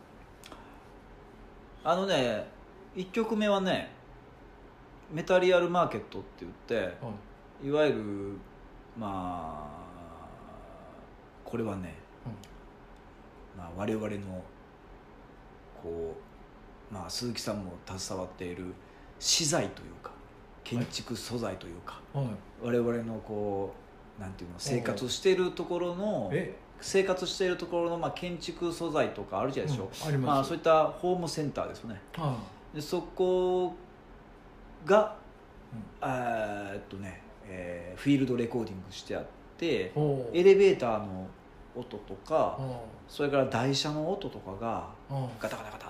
あのねいっきょくめはねメタリアルマーケットって言って、はい、いわゆるまあこれはね、うん、まあ、我々のこう、まあ、鈴木さんも携わっている資材というか建築素材というか、はい、我々のこうなんていうの生活しているところの生活しているところのまあ建築素材とかあるじゃないでしょ、うん、あります。まあ、そういったホームセンターですよね、はあ、でそこが、うん、えーっとね、えー、フィールドレコーディングしてあってエレベーターの音とかそれから台車の音とかがガタガタガタって、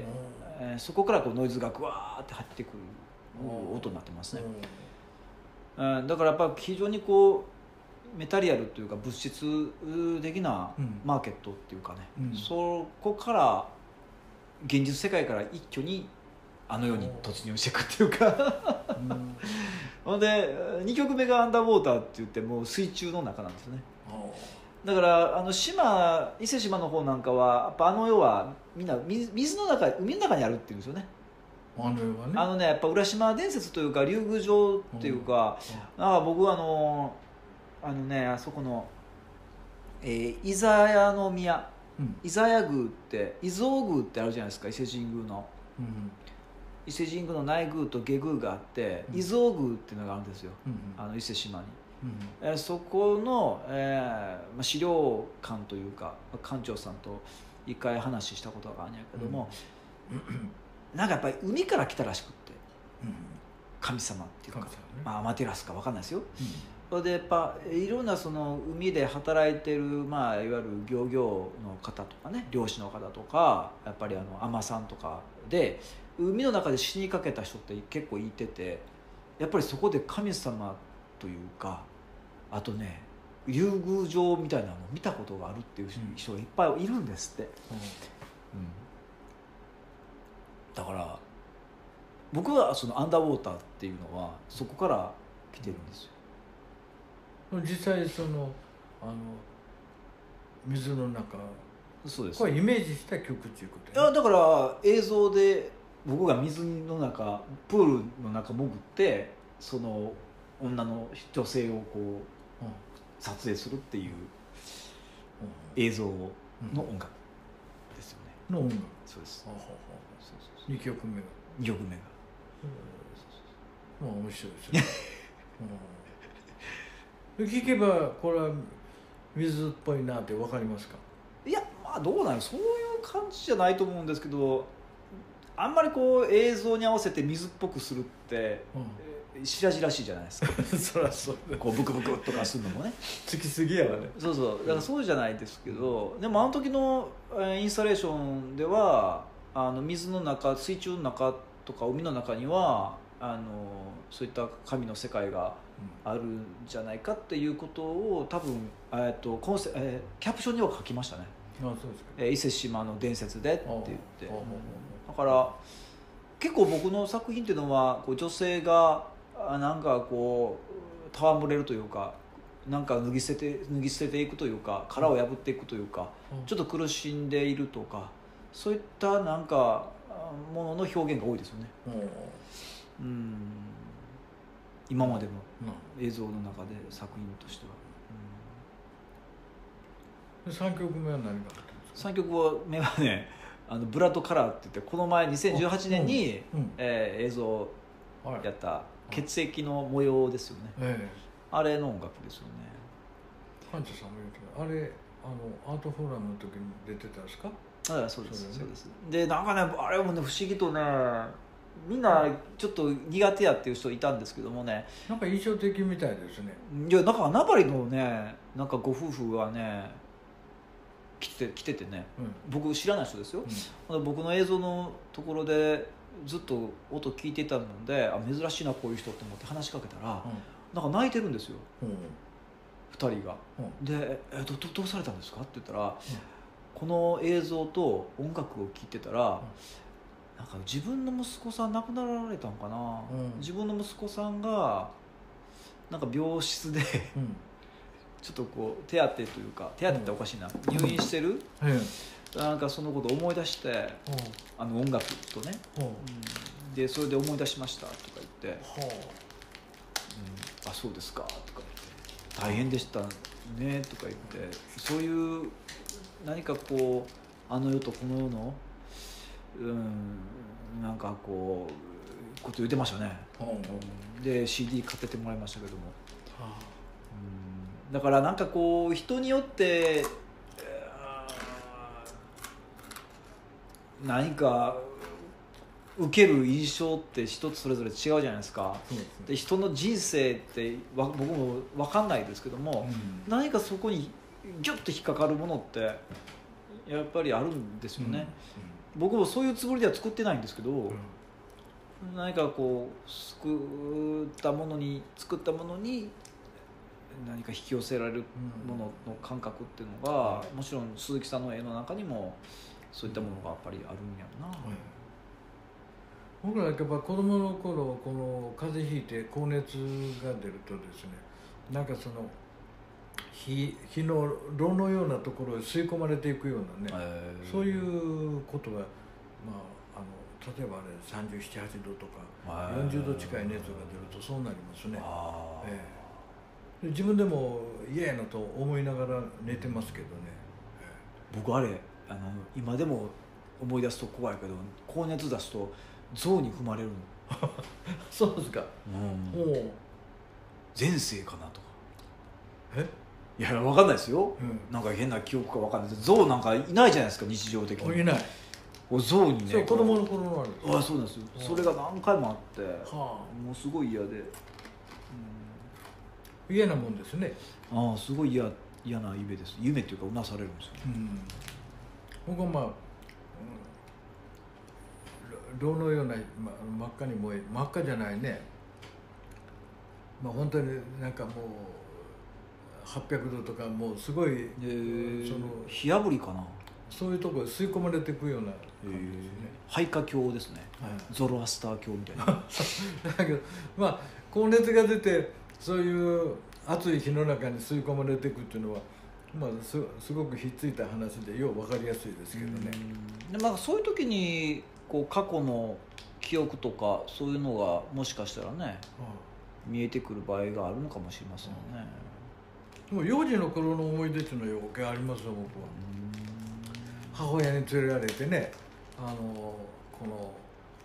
えー、そこからこうノイズがグワーって入ってくる音になってますね、うん、だからやっぱ非常にこうメタリアルというか物質的なマーケットっていうかね、うん、そこから現実世界から一挙にあの世に突入していくっていうかほんでにきょくめがアンダーウォーターって言ってもう水中の中なんですね。だからあの島伊勢志摩の方なんかはやっぱあの世はみんな 水, 水の中海の中にあるっていうんですよね。 あの世はね、 あのねやっぱ浦島伝説というか竜宮城っていうか、うん、なんか僕はあのあのねあそこの、えー、伊沢屋宮、うん、伊沢屋宮って伊蔵宮ってあるじゃないですか伊勢神宮の、うん、伊勢神宮の内宮と下宮があって、うん、伊蔵宮っていうのがあるんですよ、うん、あの伊勢志摩に、うん、えー、そこの、えー、資料館というか館長さんと一回話したことがあるんやけども、うん、なんかやっぱり海から来たらしくって、うん、神様っていうか、ね、まあ、アマテラスか分かんないですよ、うん、それでやっぱいろんなその海で働いてる、まあ、いわゆる漁業の方とかね漁師の方とかやっぱりあの海女さんとかで海の中で死にかけた人って結構いててやっぱりそこで神様というかあとね竜宮城みたいなのを見たことがあるっていう人がいっぱいいるんですって、うんうん、だから僕はそのアンダーウォーターっていうのはそこから来てるんですよ。 実際そのあの水の中そうですこれイメージした曲っていうこと、 ね、いやだから映像で僕が水の中プールの中潜ってその女の女性をこう、うん、撮影するっていう映像の音楽ですよね、 うん、の音楽そうです。 にきょくめがにきょくめが、 うん、まあ面白いですね、うん、聞けばこれは水っぽいなって分かりますか。 いやまあどうなのそういう感じじゃないと思うんですけどあんまりこう映像に合わせて水っぽくするって、うん、白々しいじゃないですかそりゃそうこうブクブクとかするのもねつきすぎやわね。 そうそうだからそうじゃないですけど、うん、でもあの時のインスタレーションではあの水の中水中の中とか海の中にはあのそういった神の世界があるんじゃないかっていうことを多分、えー、とコンセ、えー、キャプションには書きましたね。 あそうですか、 えー、伊勢志摩の伝説でって言って、だから結構僕の作品っていうのはこう女性がなんかこう戯れるというかなんか脱ぎ捨てて脱ぎ捨てていくというか殻を破っていくというか、うん、ちょっと苦しんでいるとかそういったなんかものの表現が多いですよね、うん、うん今までの映像の中で作品としては、 うん、さんきょくめは何があったんですか。 さんきょくめはねあのブラッドカラーって言ってこの前にせんじゅうはちねんに、うんうんえー、映像をやった血液の模様ですよね、はい、あれの音楽ですよね。 館長さんも言うけどあれあのアートフォーラムの時に出てたんですか。 あそうですそうです。でなんかねあれもね不思議とねみんなちょっと苦手やっていう人いたんですけどもね、 なんか印象的みたいですね。 いやなんか名張のねなんかご夫婦はね来て来ててね、うん、僕知らない人ですよ、うん、僕の映像のところでずっと音聞いてたので、あ珍しいなこういう人と思って話しかけたら、うん、なんか泣いてるんですよ、うん、ふたりが、うん、でえどどうされたんですかって言ったら、うん、この映像と音楽を聴いてたら、うん、なんか自分の息子さん亡くなられたのかな、うん、自分の息子さんがなんか病室で、うん、ちょっとこう手当てというか手当てっておかしいな、うん、入院してる、うん、なんかそのことを思い出して、うん、あの音楽とね、うん、でそれで思い出しましたとか言って、うん、あそうですかとか言って大変でしたねとか言って、そういう何かこうあの世とこの世のうんなんかこうこと言ってましたね、うん、で シーディー 買っててもらいましたけども、はあ、うん、だからなんかこう人によって何か受ける印象って一つそれぞれ違うじゃないですか。そうですね。で人の人生ってわ僕も分かんないですけども、うん、何かそこにギュッと引っかかるものってやっぱりあるんですよね、うんうん、僕もそういうつもりでは作ってないんですけど、うん、何かこう作ったものに作ったものに何か引き寄せられるものの感覚っていうのが、うん、もちろん鈴木さんの絵の中にもそういったものがやっぱりあるんやろな、うん、 僕らやっぱ子供の頃この風邪ひいて高熱が出るとですね、なんかその火, 火の炉のようなところへ吸い込まれていくようなね、えー、そういうことが、まあ、あの例えばあれさんじゅうなな、はちどとかよんじゅうど近い熱が出るとそうなりますね、えー、で自分でも嫌やなと思いながら寝てますけどね、 えー、僕あれあの今でも思い出すと怖いけど高熱出すと象に踏まれるのそうですか、 うん、お前世かなとかえいや分かんないですよ、うん、なんか変な記憶か分かんない象なんかいないじゃないですか日常的に。 いない象にねそう子供の頃のあるあそうなんですよ、それが何回もあって、はあ、もうすごい嫌で、うん、 嫌なもんですね。 ああすごい嫌嫌な夢です。夢っていうかうなされるんですよ、うん、 僕はまあ炉のような、ま、真っ赤に燃え真っ赤じゃないね、まあ本当になんかもうはっぴゃくどとかもうすごい、えー、その火あぶりかな、 そういうところに吸い込まれていくような感じですね、 肺火教ですね、はい、ゾロアスター教みたいなだけどまあ高熱が出てそういう暑い火の中に吸い込まれていくっていうのは、まあ、す, すごくひっついた話でよう分かりやすいですけどね。 で、まあ、そういう時にこう過去の記憶とかそういうのがもしかしたらね、はあ、見えてくる場合があるのかもしれませんね、はあ、でも幼児の頃の思い出っていうのは余計ありますよ僕は。母親に連れられてね、あのこのあの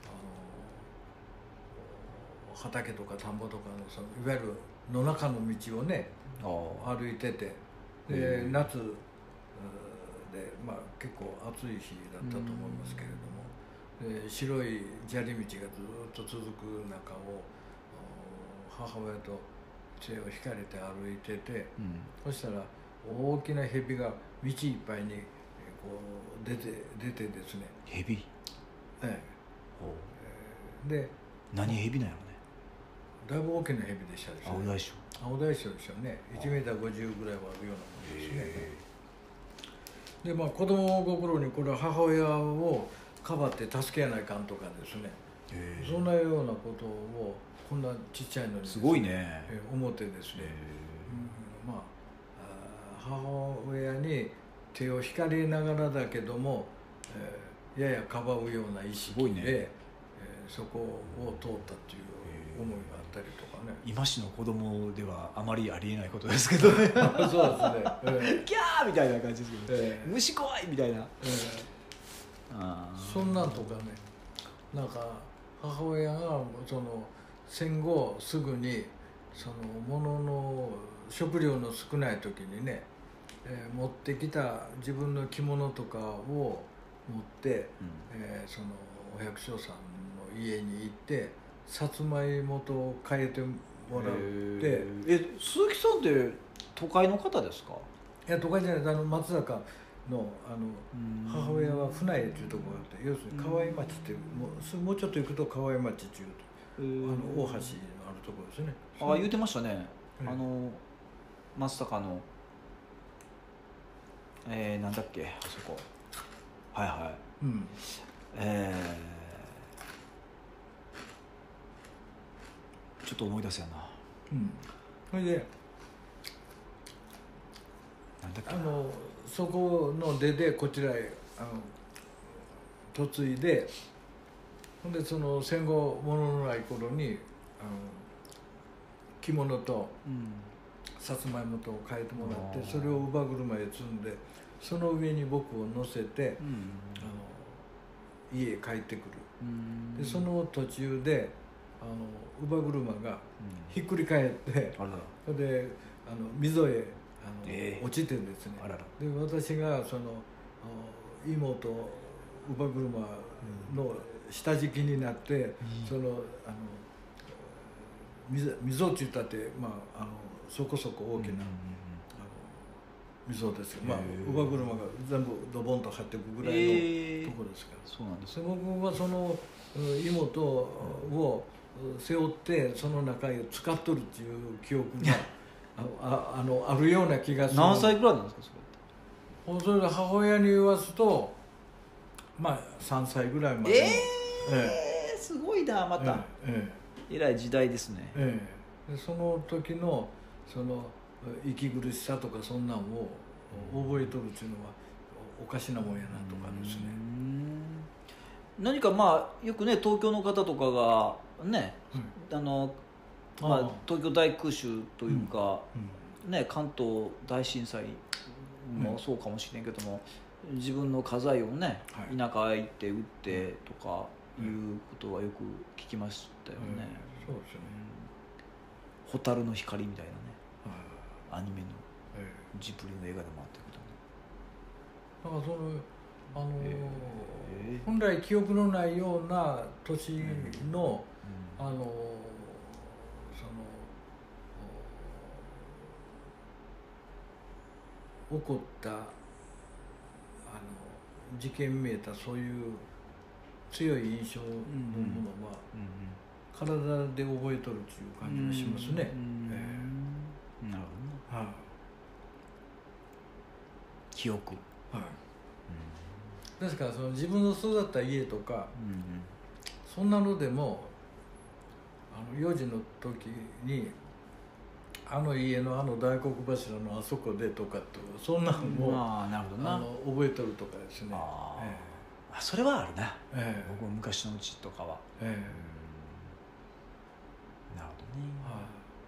畑とか田んぼとかのそのいわゆる野中の道をね歩いてて、で夏で、まあ、結構暑い日だったと思いますけれども、で白い砂利道がずっと続く中を母親と杖を引かれて歩いてて、うん、そしたら大きな蛇が道いっぱいにこう出て出てですね。 蛇？ ええ。で何蛇なんやろね。 だいぶ大きな蛇でしたですね。 青大将。 青大将でしょうね。いちメーターごじゅうぐらいはあるようなものですね。でまあ子供心にこれは母親をかばって助けやないかんとかですね。そんなようなことをこんなちっちゃいのに、ね、 すごいね。 思ってですね。うん、まあ母親に手を引かれながらだけども、えー、ややかばうような意識で、ねえー、そこを通ったっていう思いがあったりとかね。 今しの子供ではあまりありえないことですけどね。そうですね、えー、キャーみたいな感じですけど、えー、虫怖いみたいな、えー、 あそんなんとかね、なんか母親がその戦後すぐにその物の食料の少ない時にね、えー、持ってきた自分の着物とかを持って、うんえー、そのお百姓さんの家に行ってさつまいもと変えてもらって。 え鈴木さんって都会の方ですか？ いや都会じゃない、あの松坂のあの母親は船江っていうところがあって、要するに河合町っていう、もうもうちょっと行くと河合町っていうあの大橋のあるところですね。 ああ言ってましたね、あの松坂のえー、なんだっけあそこ、はいはい、うん、えー、ちょっと思い出せやな、 うん、それでなんだっけあのそこの出でこちらへあの嫁いで、ほんでその戦後物のない頃にあの着物とさつまいもとを変えてもらって、それを乳母車へ積んでその上に僕を乗せて、うん、あの家へ帰ってくる、うん、でその途中であの乳母車がひっくり返って、うん、であの溝へあの、えー、落ちてですね、あららで私がその妹乳母車の下敷きになって、うん、そのあの溝って言ったって、まあ、あのそこそこ大きな、うん、あの溝ですけど、まあ、乳母車が全部ドボンと張っていくぐらいのところですから、えー、そうなんです。僕はその妹を背負ってその中へ使っとるっていう記憶があ, あ, あ, のあるような気がする。 何歳ぐらいなんですかそれって？それで母親に言わすとまあさんさいぐらいまで。 えー、えー、すごいなまた、えーえーえらい時代ですね、 ええ、でその時のその息苦しさとかそんなんを覚えとるっていうのはおかしなもんやなとかですね。 何かまあよくね東京の方とかがね、うん、あのまあ、東京大空襲というか、うんうん、ね、関東大震災もそうかもしれんけども、うん、自分の家財をね、はい、田舎へ行って売ってとかいうことはよく聞きましたよね、うん、そうですよね、うん、蛍の光みたいなね、アニメのジブリの映画でもあったけどね、だからそのあのーえー、本来記憶のないような年の、うん、あのー、その起こったあの事件見えたそういう強い印象のものは、うんうんうん、体で覚えとるっていう感じがしますね。 なるほどね、はい、記憶、はい、 うん、ですからその自分の育った家とか、うんうん、そんなのでもあの幼児の時にあの家のあの大黒柱のあそこでとかとそんなのも、 まあ、なるほどな、 あの覚えとるとかですね。 あ、えー、あそれはあるな、えー、僕も昔のうちとかは、えー、うん、なるほどね、は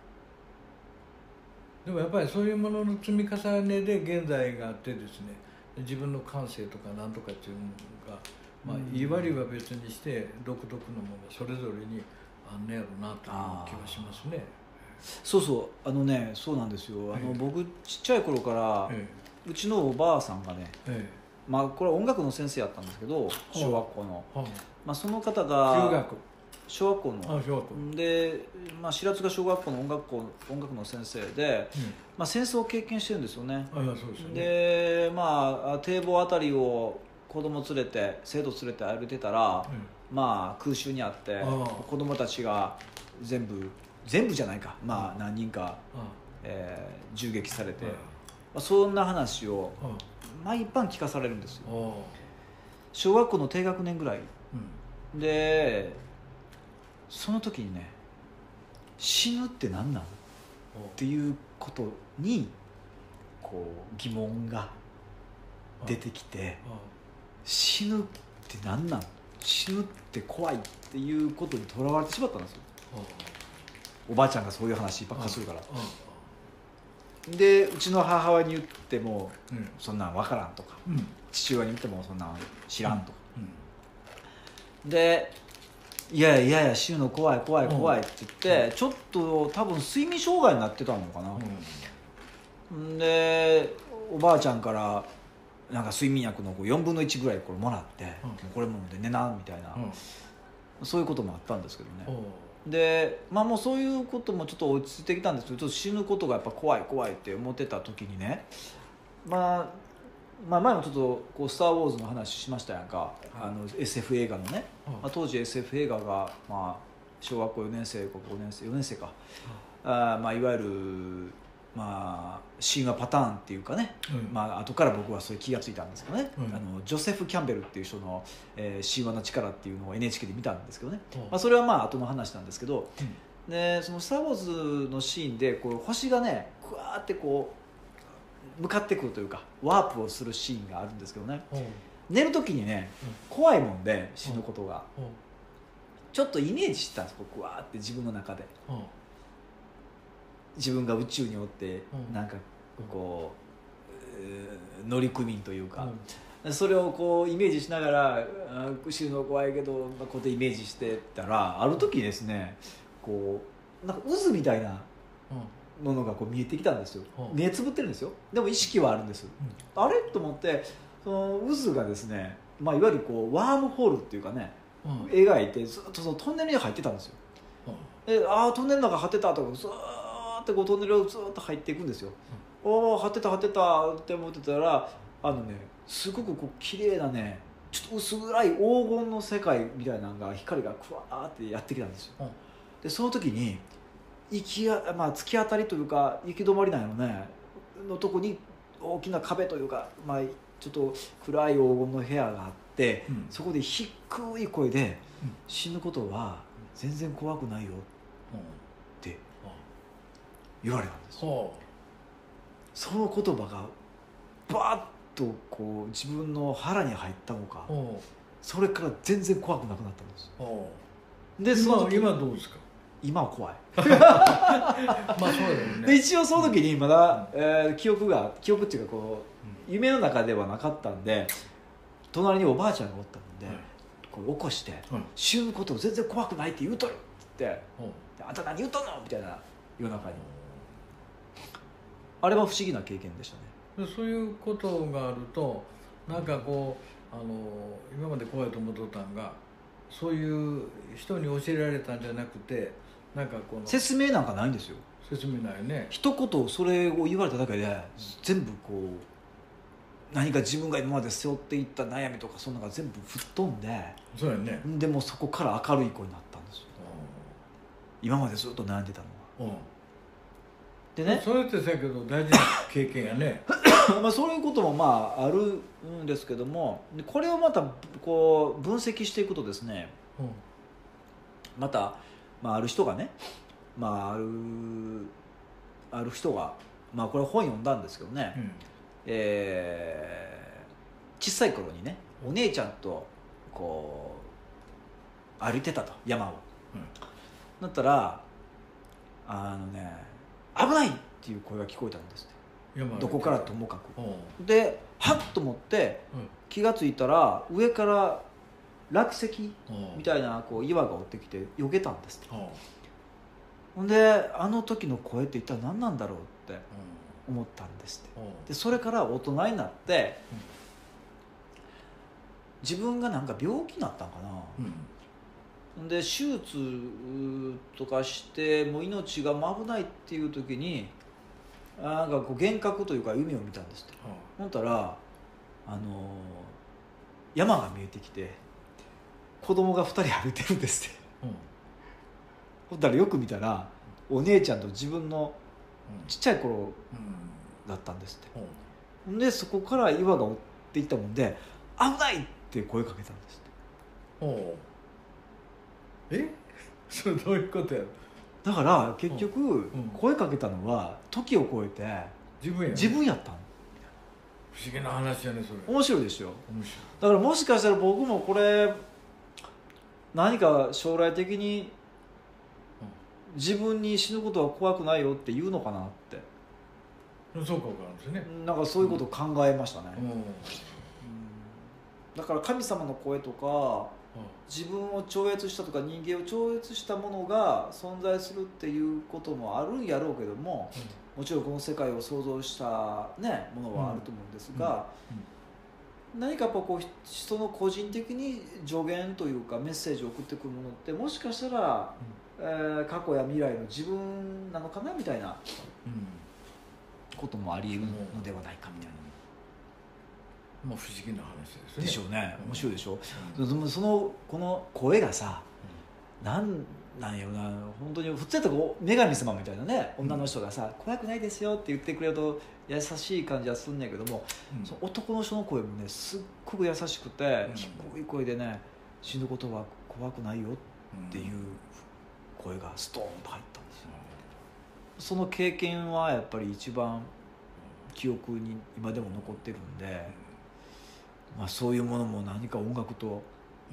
あ、でもやっぱりそういうものの積み重ねで現在があってですね、自分の感性とか何とかっていうものが、まあ、いい悪いは別にして独特のものがそれぞれにあんねやろうなという気はしますね。 そうそうあのねそうなんですよ、あの、ええ、僕ちっちゃい頃から、ええ、うちのおばあさんがね、ええ、まあこれは音楽の先生やったんですけど、小学校の、はあ、まあ、その方が中学小学校の小学校で、まあ、白塚小学校の音楽校音楽の先生で、うん、まあ、戦争を経験してるんですよね。 あ、そうですよね。 で、まあ、堤防あたりを子供連れて生徒連れて歩いてたら、うん、まあ空襲にあって子供たちが全部全部じゃないか、まあ、何人か、えー、銃撃されて、まあ、そんな話を毎晩聞かされるんですよ。小学校の低学年ぐらい、うん、でその時にね、死ぬって何なんっていうことにこう疑問が出てきて、死ぬって何なん、死ぬって怖いっていうことにとらわれてしまったんですよ。おばあちゃんがそういう話ばっかするから、うん、でうちの母親に言っても、うん、そんなん分からんとか、うん、父親に言ってもそんなん知らんとか、うん、でいやいやいや死ぬの怖い怖い怖いって言って、うん、ちょっと多分睡眠障害になってたのかな、うん、でおばあちゃんからなんか睡眠薬のよんぶんのいちぐらいこれもらって、うん、これもんで寝なみたいな、うん、 そういうこともあったんですけどね。でまあもうそういうこともちょっと落ち着いてきたんですけど、ちょっと死ぬことがやっぱ怖い怖いって思ってた時にね、まあ、まあ前もちょっとこうスター・ウォーズの話しましたやんか、はい、あの エスエフ 映画のね、はい、まあ、当時 エスエフ 映画がまあ小学校よねん生かごねん生よねん生か、はい、あまあいわゆるまあ神話パターンっていうかね、うん、まあ後から僕はそれ気がついたんですけどね、うん、あのジョセフ・キャンベルっていう人の、えー、神話の力っていうのを エヌエイチケー で見たんですけどね、うん、まあ、それはまあ後の話なんですけど、うん、でそのスター・ウォーズのシーンでこう星がねぐわーってこう向かってくるというかワープをするシーンがあるんですけどね、うん、寝る時にね、うん、怖いもんで死ぬことが、うん、ちょっとイメージしたんです僕わーって自分の中で、うん、自分が宇宙におって、うん、なんかこう乗組員というか、うん、それをこうイメージしながら死ぬの怖いけど、まあ、こうやってイメージしてたらある時ですねこうなんか渦みたいなものがこう見えてきたんですよ、うん、目つぶってるんですよ、でも意識はあるんです、うん、あれと思ってその渦がですね、まあ、いわゆるこうワームホールっていうかね、うん、描いてずっとそのトンネルに入ってたんですよ、うん、でああトンネルの中張ってたとかずーっとこうトンネルをずーっと入っていくんですよ、うん、おお張ってた張ってたって思ってたらあのねすごくこう綺麗なねちょっと薄暗い黄金の世界みたいなのが光がクワーってやってきたんですよ、うん、でその時に行きや、まあ、突き当たりというか行き止まりなんやろねのとこに大きな壁というか、まあ、ちょっと暗い黄金の部屋があって、うん、そこで低い声で、うん、死ぬことは全然怖くないよって言われたんです、うん、その言葉がバーッとこう自分の腹に入ったのか、うん、それから全然怖くなくなったんです、うん、でその時今どうですか？ 今は怖いまあそうだよね。 で一応その時にまだ、うん、えー、記憶が記憶っていうかこう、うん、夢の中ではなかったんで隣におばあちゃんがおったので、うん、こう起こして「うん、死ぬこと全然怖くないって言うとる」って言って、うん、あんた何言うとんのみたいな夜中に、あれは不思議な経験でしたね。 そういうことがあるとなんかこうあの今まで怖いと思っとったんがそういう人に教えられたんじゃなくてなんかこの説明なんかないんですよ。 説明ないね。 一言それを言われただけで、うん、全部こう何か自分が今まで背負っていった悩みとかそんなのが全部吹っ飛んで、 そうやね。 でもそこから明るい子になったんですよ、うん、今までずっと悩んでたのは、うん、でねそれってさけど大事な経験やねまあそういうこともまああるんですけども、これをまたこう分析していくとですね、うん、また、まあ、ある人がね、まあ、あるある人が、まあ、これ本読んだんですけどね、うん、えー、小さい頃にねお姉ちゃんとこう歩いてたと山を、うん、だったらあのね危ないっていう声が聞こえたんですって、どこからともかくでハッと思って気がついたら上から落石みたいなこう岩が落ってきて避けたんですって。ほんであの時の声って一体何なんだろうって思ったんですって。でそれから大人になって自分がなんか病気になったんかな、うん、で手術とかしてもう命が危ないっていう時になんかこう幻覚というか夢を見たんですって、うん、ほんたら、あのー、山が見えてきて子供がふたり歩いてるんですって、うん、ほんたらよく見たらお姉ちゃんと自分のちっちゃい頃だったんですって、うん、でそこから岩が追っていったもんで危ないって声かけたんですって。 おえそれどういうことやろ。 だから結局声かけたのは時を超えて自分や、ね、 自分やったの。 不思議な話やねそれ。 面白いでしょ。 面白い。 だからもしかしたら僕もこれ何か将来的に自分に死ぬことは怖くないよって言うのかなって。 そうか分かるんですね。 なんかそういうことを考えましたね、うんうん、だから神様の声とか自分を超越したとか人間を超越したものが存在するっていうこともあるんやろうけども、うん、もちろんこの世界を創造した、ね、ものはあると思うんですが、 何かやっぱこう人の個人的に助言というかメッセージを送ってくるものってもしかしたら、うん、えー、過去や未来の自分なのかなみたいなこともあり得るのではないかみたいな、 うん、もう不思議な話ですね。 でしょうね。面白いでしょ、うん、そのこの声がさ、うん、なんなんやろな、本当に普通やったら女神様みたいなね、女の人がさ、うん、怖くないですよって言ってくれると優しい感じはするんやけども、うん、その男の人の声もねすっごく優しくて、うん、低い声でね、死ぬことは怖くないよっていう声がストーンと入ったんですよ、うん、その経験はやっぱり一番記憶に今でも残ってるんで、まあ、そういうものも何か音楽とうん、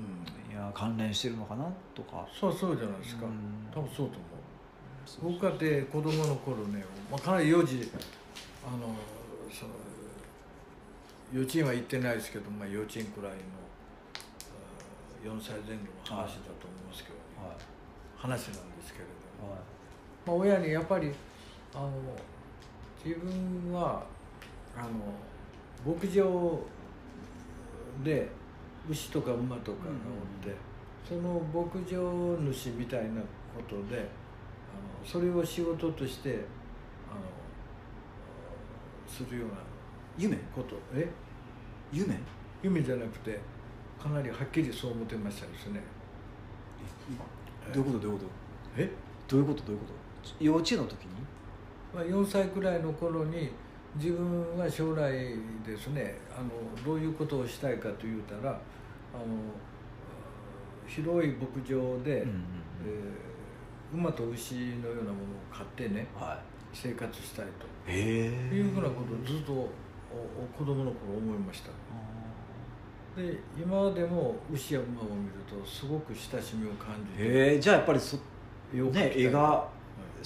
いや関連してるのかなとか。 そうそうじゃないですか、うん、多分そうと思う。僕かって子供の頃ね、まあ、かなり幼児あのその幼稚園は行ってないですけど、まあ、幼稚園くらいのよんさいぜん後の話だと思いますけどね、はい、話なんですけれども、はい、まあ、親にやっぱりあの自分はあの牧場で牛とか馬とかがおって、うん、その牧場主みたいなことであのそれを仕事としてあのするような夢ことえ夢夢じゃなくてかなりはっきりそう思ってましたですね。 どういうことどういうことえどういうことどういうこと幼稚園の時に、 まあ、よんさいくらいの頃に自分は将来ですね、あのどういうことをしたいかと言うたら、あの広い牧場で、うんうんうん、えー、馬と牛のようなものを飼ってね、はい、生活したいというふうなことをずっと子供の頃思いました。で今でも牛や馬を見るとすごく親しみを感じて、 へえ、じゃあやっぱりそ、ね、絵が、はい、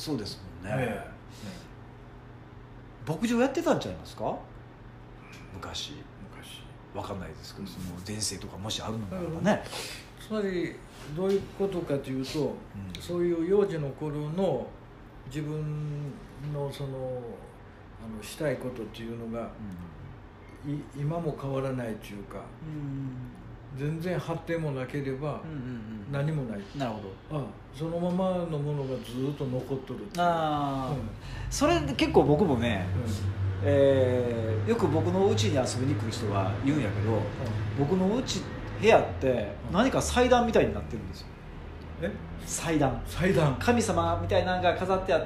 そうですもんね、えー、牧場やってたんちゃいますか昔。 昔わかんないですけど、その前世とかもしあるのならばね、 つまりどういうことかというと、うん、そういう幼児の頃の自分のそのあのしたいことっていうのが、うん、い今も変わらないというか、うん、全然発展もなければ何もない、うんうんうん、 なるほど。 ああ、そのままのものがずっと残っとるっていう。 あ、うん、それ結構僕もね、うん、えー、よく僕の家に遊びに来る人は言うんやけど、うん、僕の家部屋って何か祭壇みたいになってるんですよ。 え？ 祭壇。 祭壇。 神様みたいなのが飾ってあって、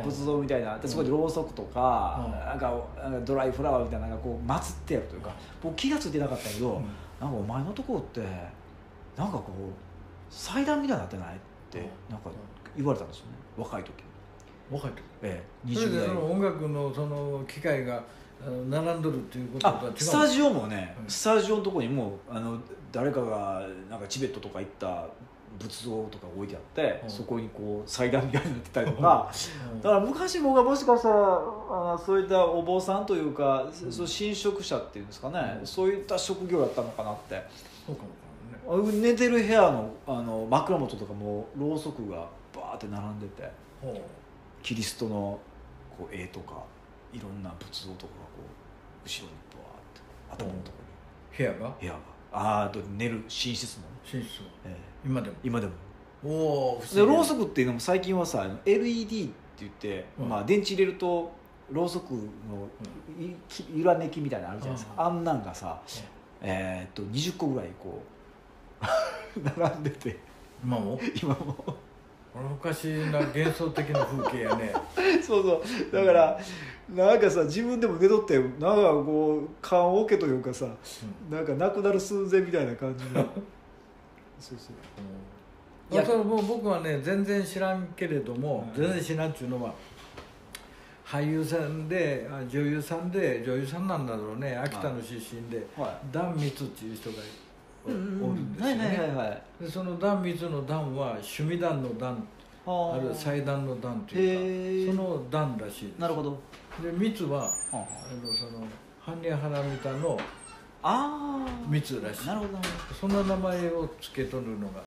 仏像みたいな、でそこでろうそくとか、うん、なんかドライフラワーみたいなのがこう祀ってあるというか、僕気が付いてなかったけど、うん、なんかお前のところってなんかこう祭壇みたいになってないってなんか言われたんですよね、若い時。 若い時。 ええ、 にじゅう代。それでその音楽のその機械が並んどるっていうこととは違う。 スタジオもね、うん、スタジオのところにもあの誰かがなんかチベットとか行った仏像とか置いてあって、うん、そこにこう祭壇みたいになってたりとか、うん、だから昔僕がもしかしたらあそういったお坊さんというか、うん、その神職者っていうんですかね、うん、そういった職業だったのかなって。 そうかもね。 寝てる部屋の、あの枕元とかもろうそくがバーって並んでて、うん、キリストのこう絵とかいろんな仏像とかがこう後ろにバーって頭のところに、 部屋が部屋がああと寝る寝室の寝室、えー、今でも今でもおお。 でろうそくっていうのも最近はさ エルイーディー って言って、うん、まあ、電池入れるとろうそくの揺らめきみたいなのあるじゃないですか、うん、あんなんがさ、うん、えー、っとにじゅっこぐらいこう並んでて、 今も今もおかしな幻想的な風景やねそうそう、だからなんかさ自分でも寝とってなんかこう棺桶というかさ、うん、なんかなくなる寸前みたいな感じのそうそう、 うん、いやそれもう僕はね全然知らんけれども、うん、全然知らんっていうのは俳優さんで女優さんで女優さんなんだろうね、秋田の出身で、はい、壇蜜っていう人がおるんですよね。でその壇蜜の壇は趣味壇の壇、あるいは祭壇の壇というかその壇らしいです。 なるほど。 で蜜はあのその般若花見たの蜜らしい。 なるほど。 そんな名前を付けとるのが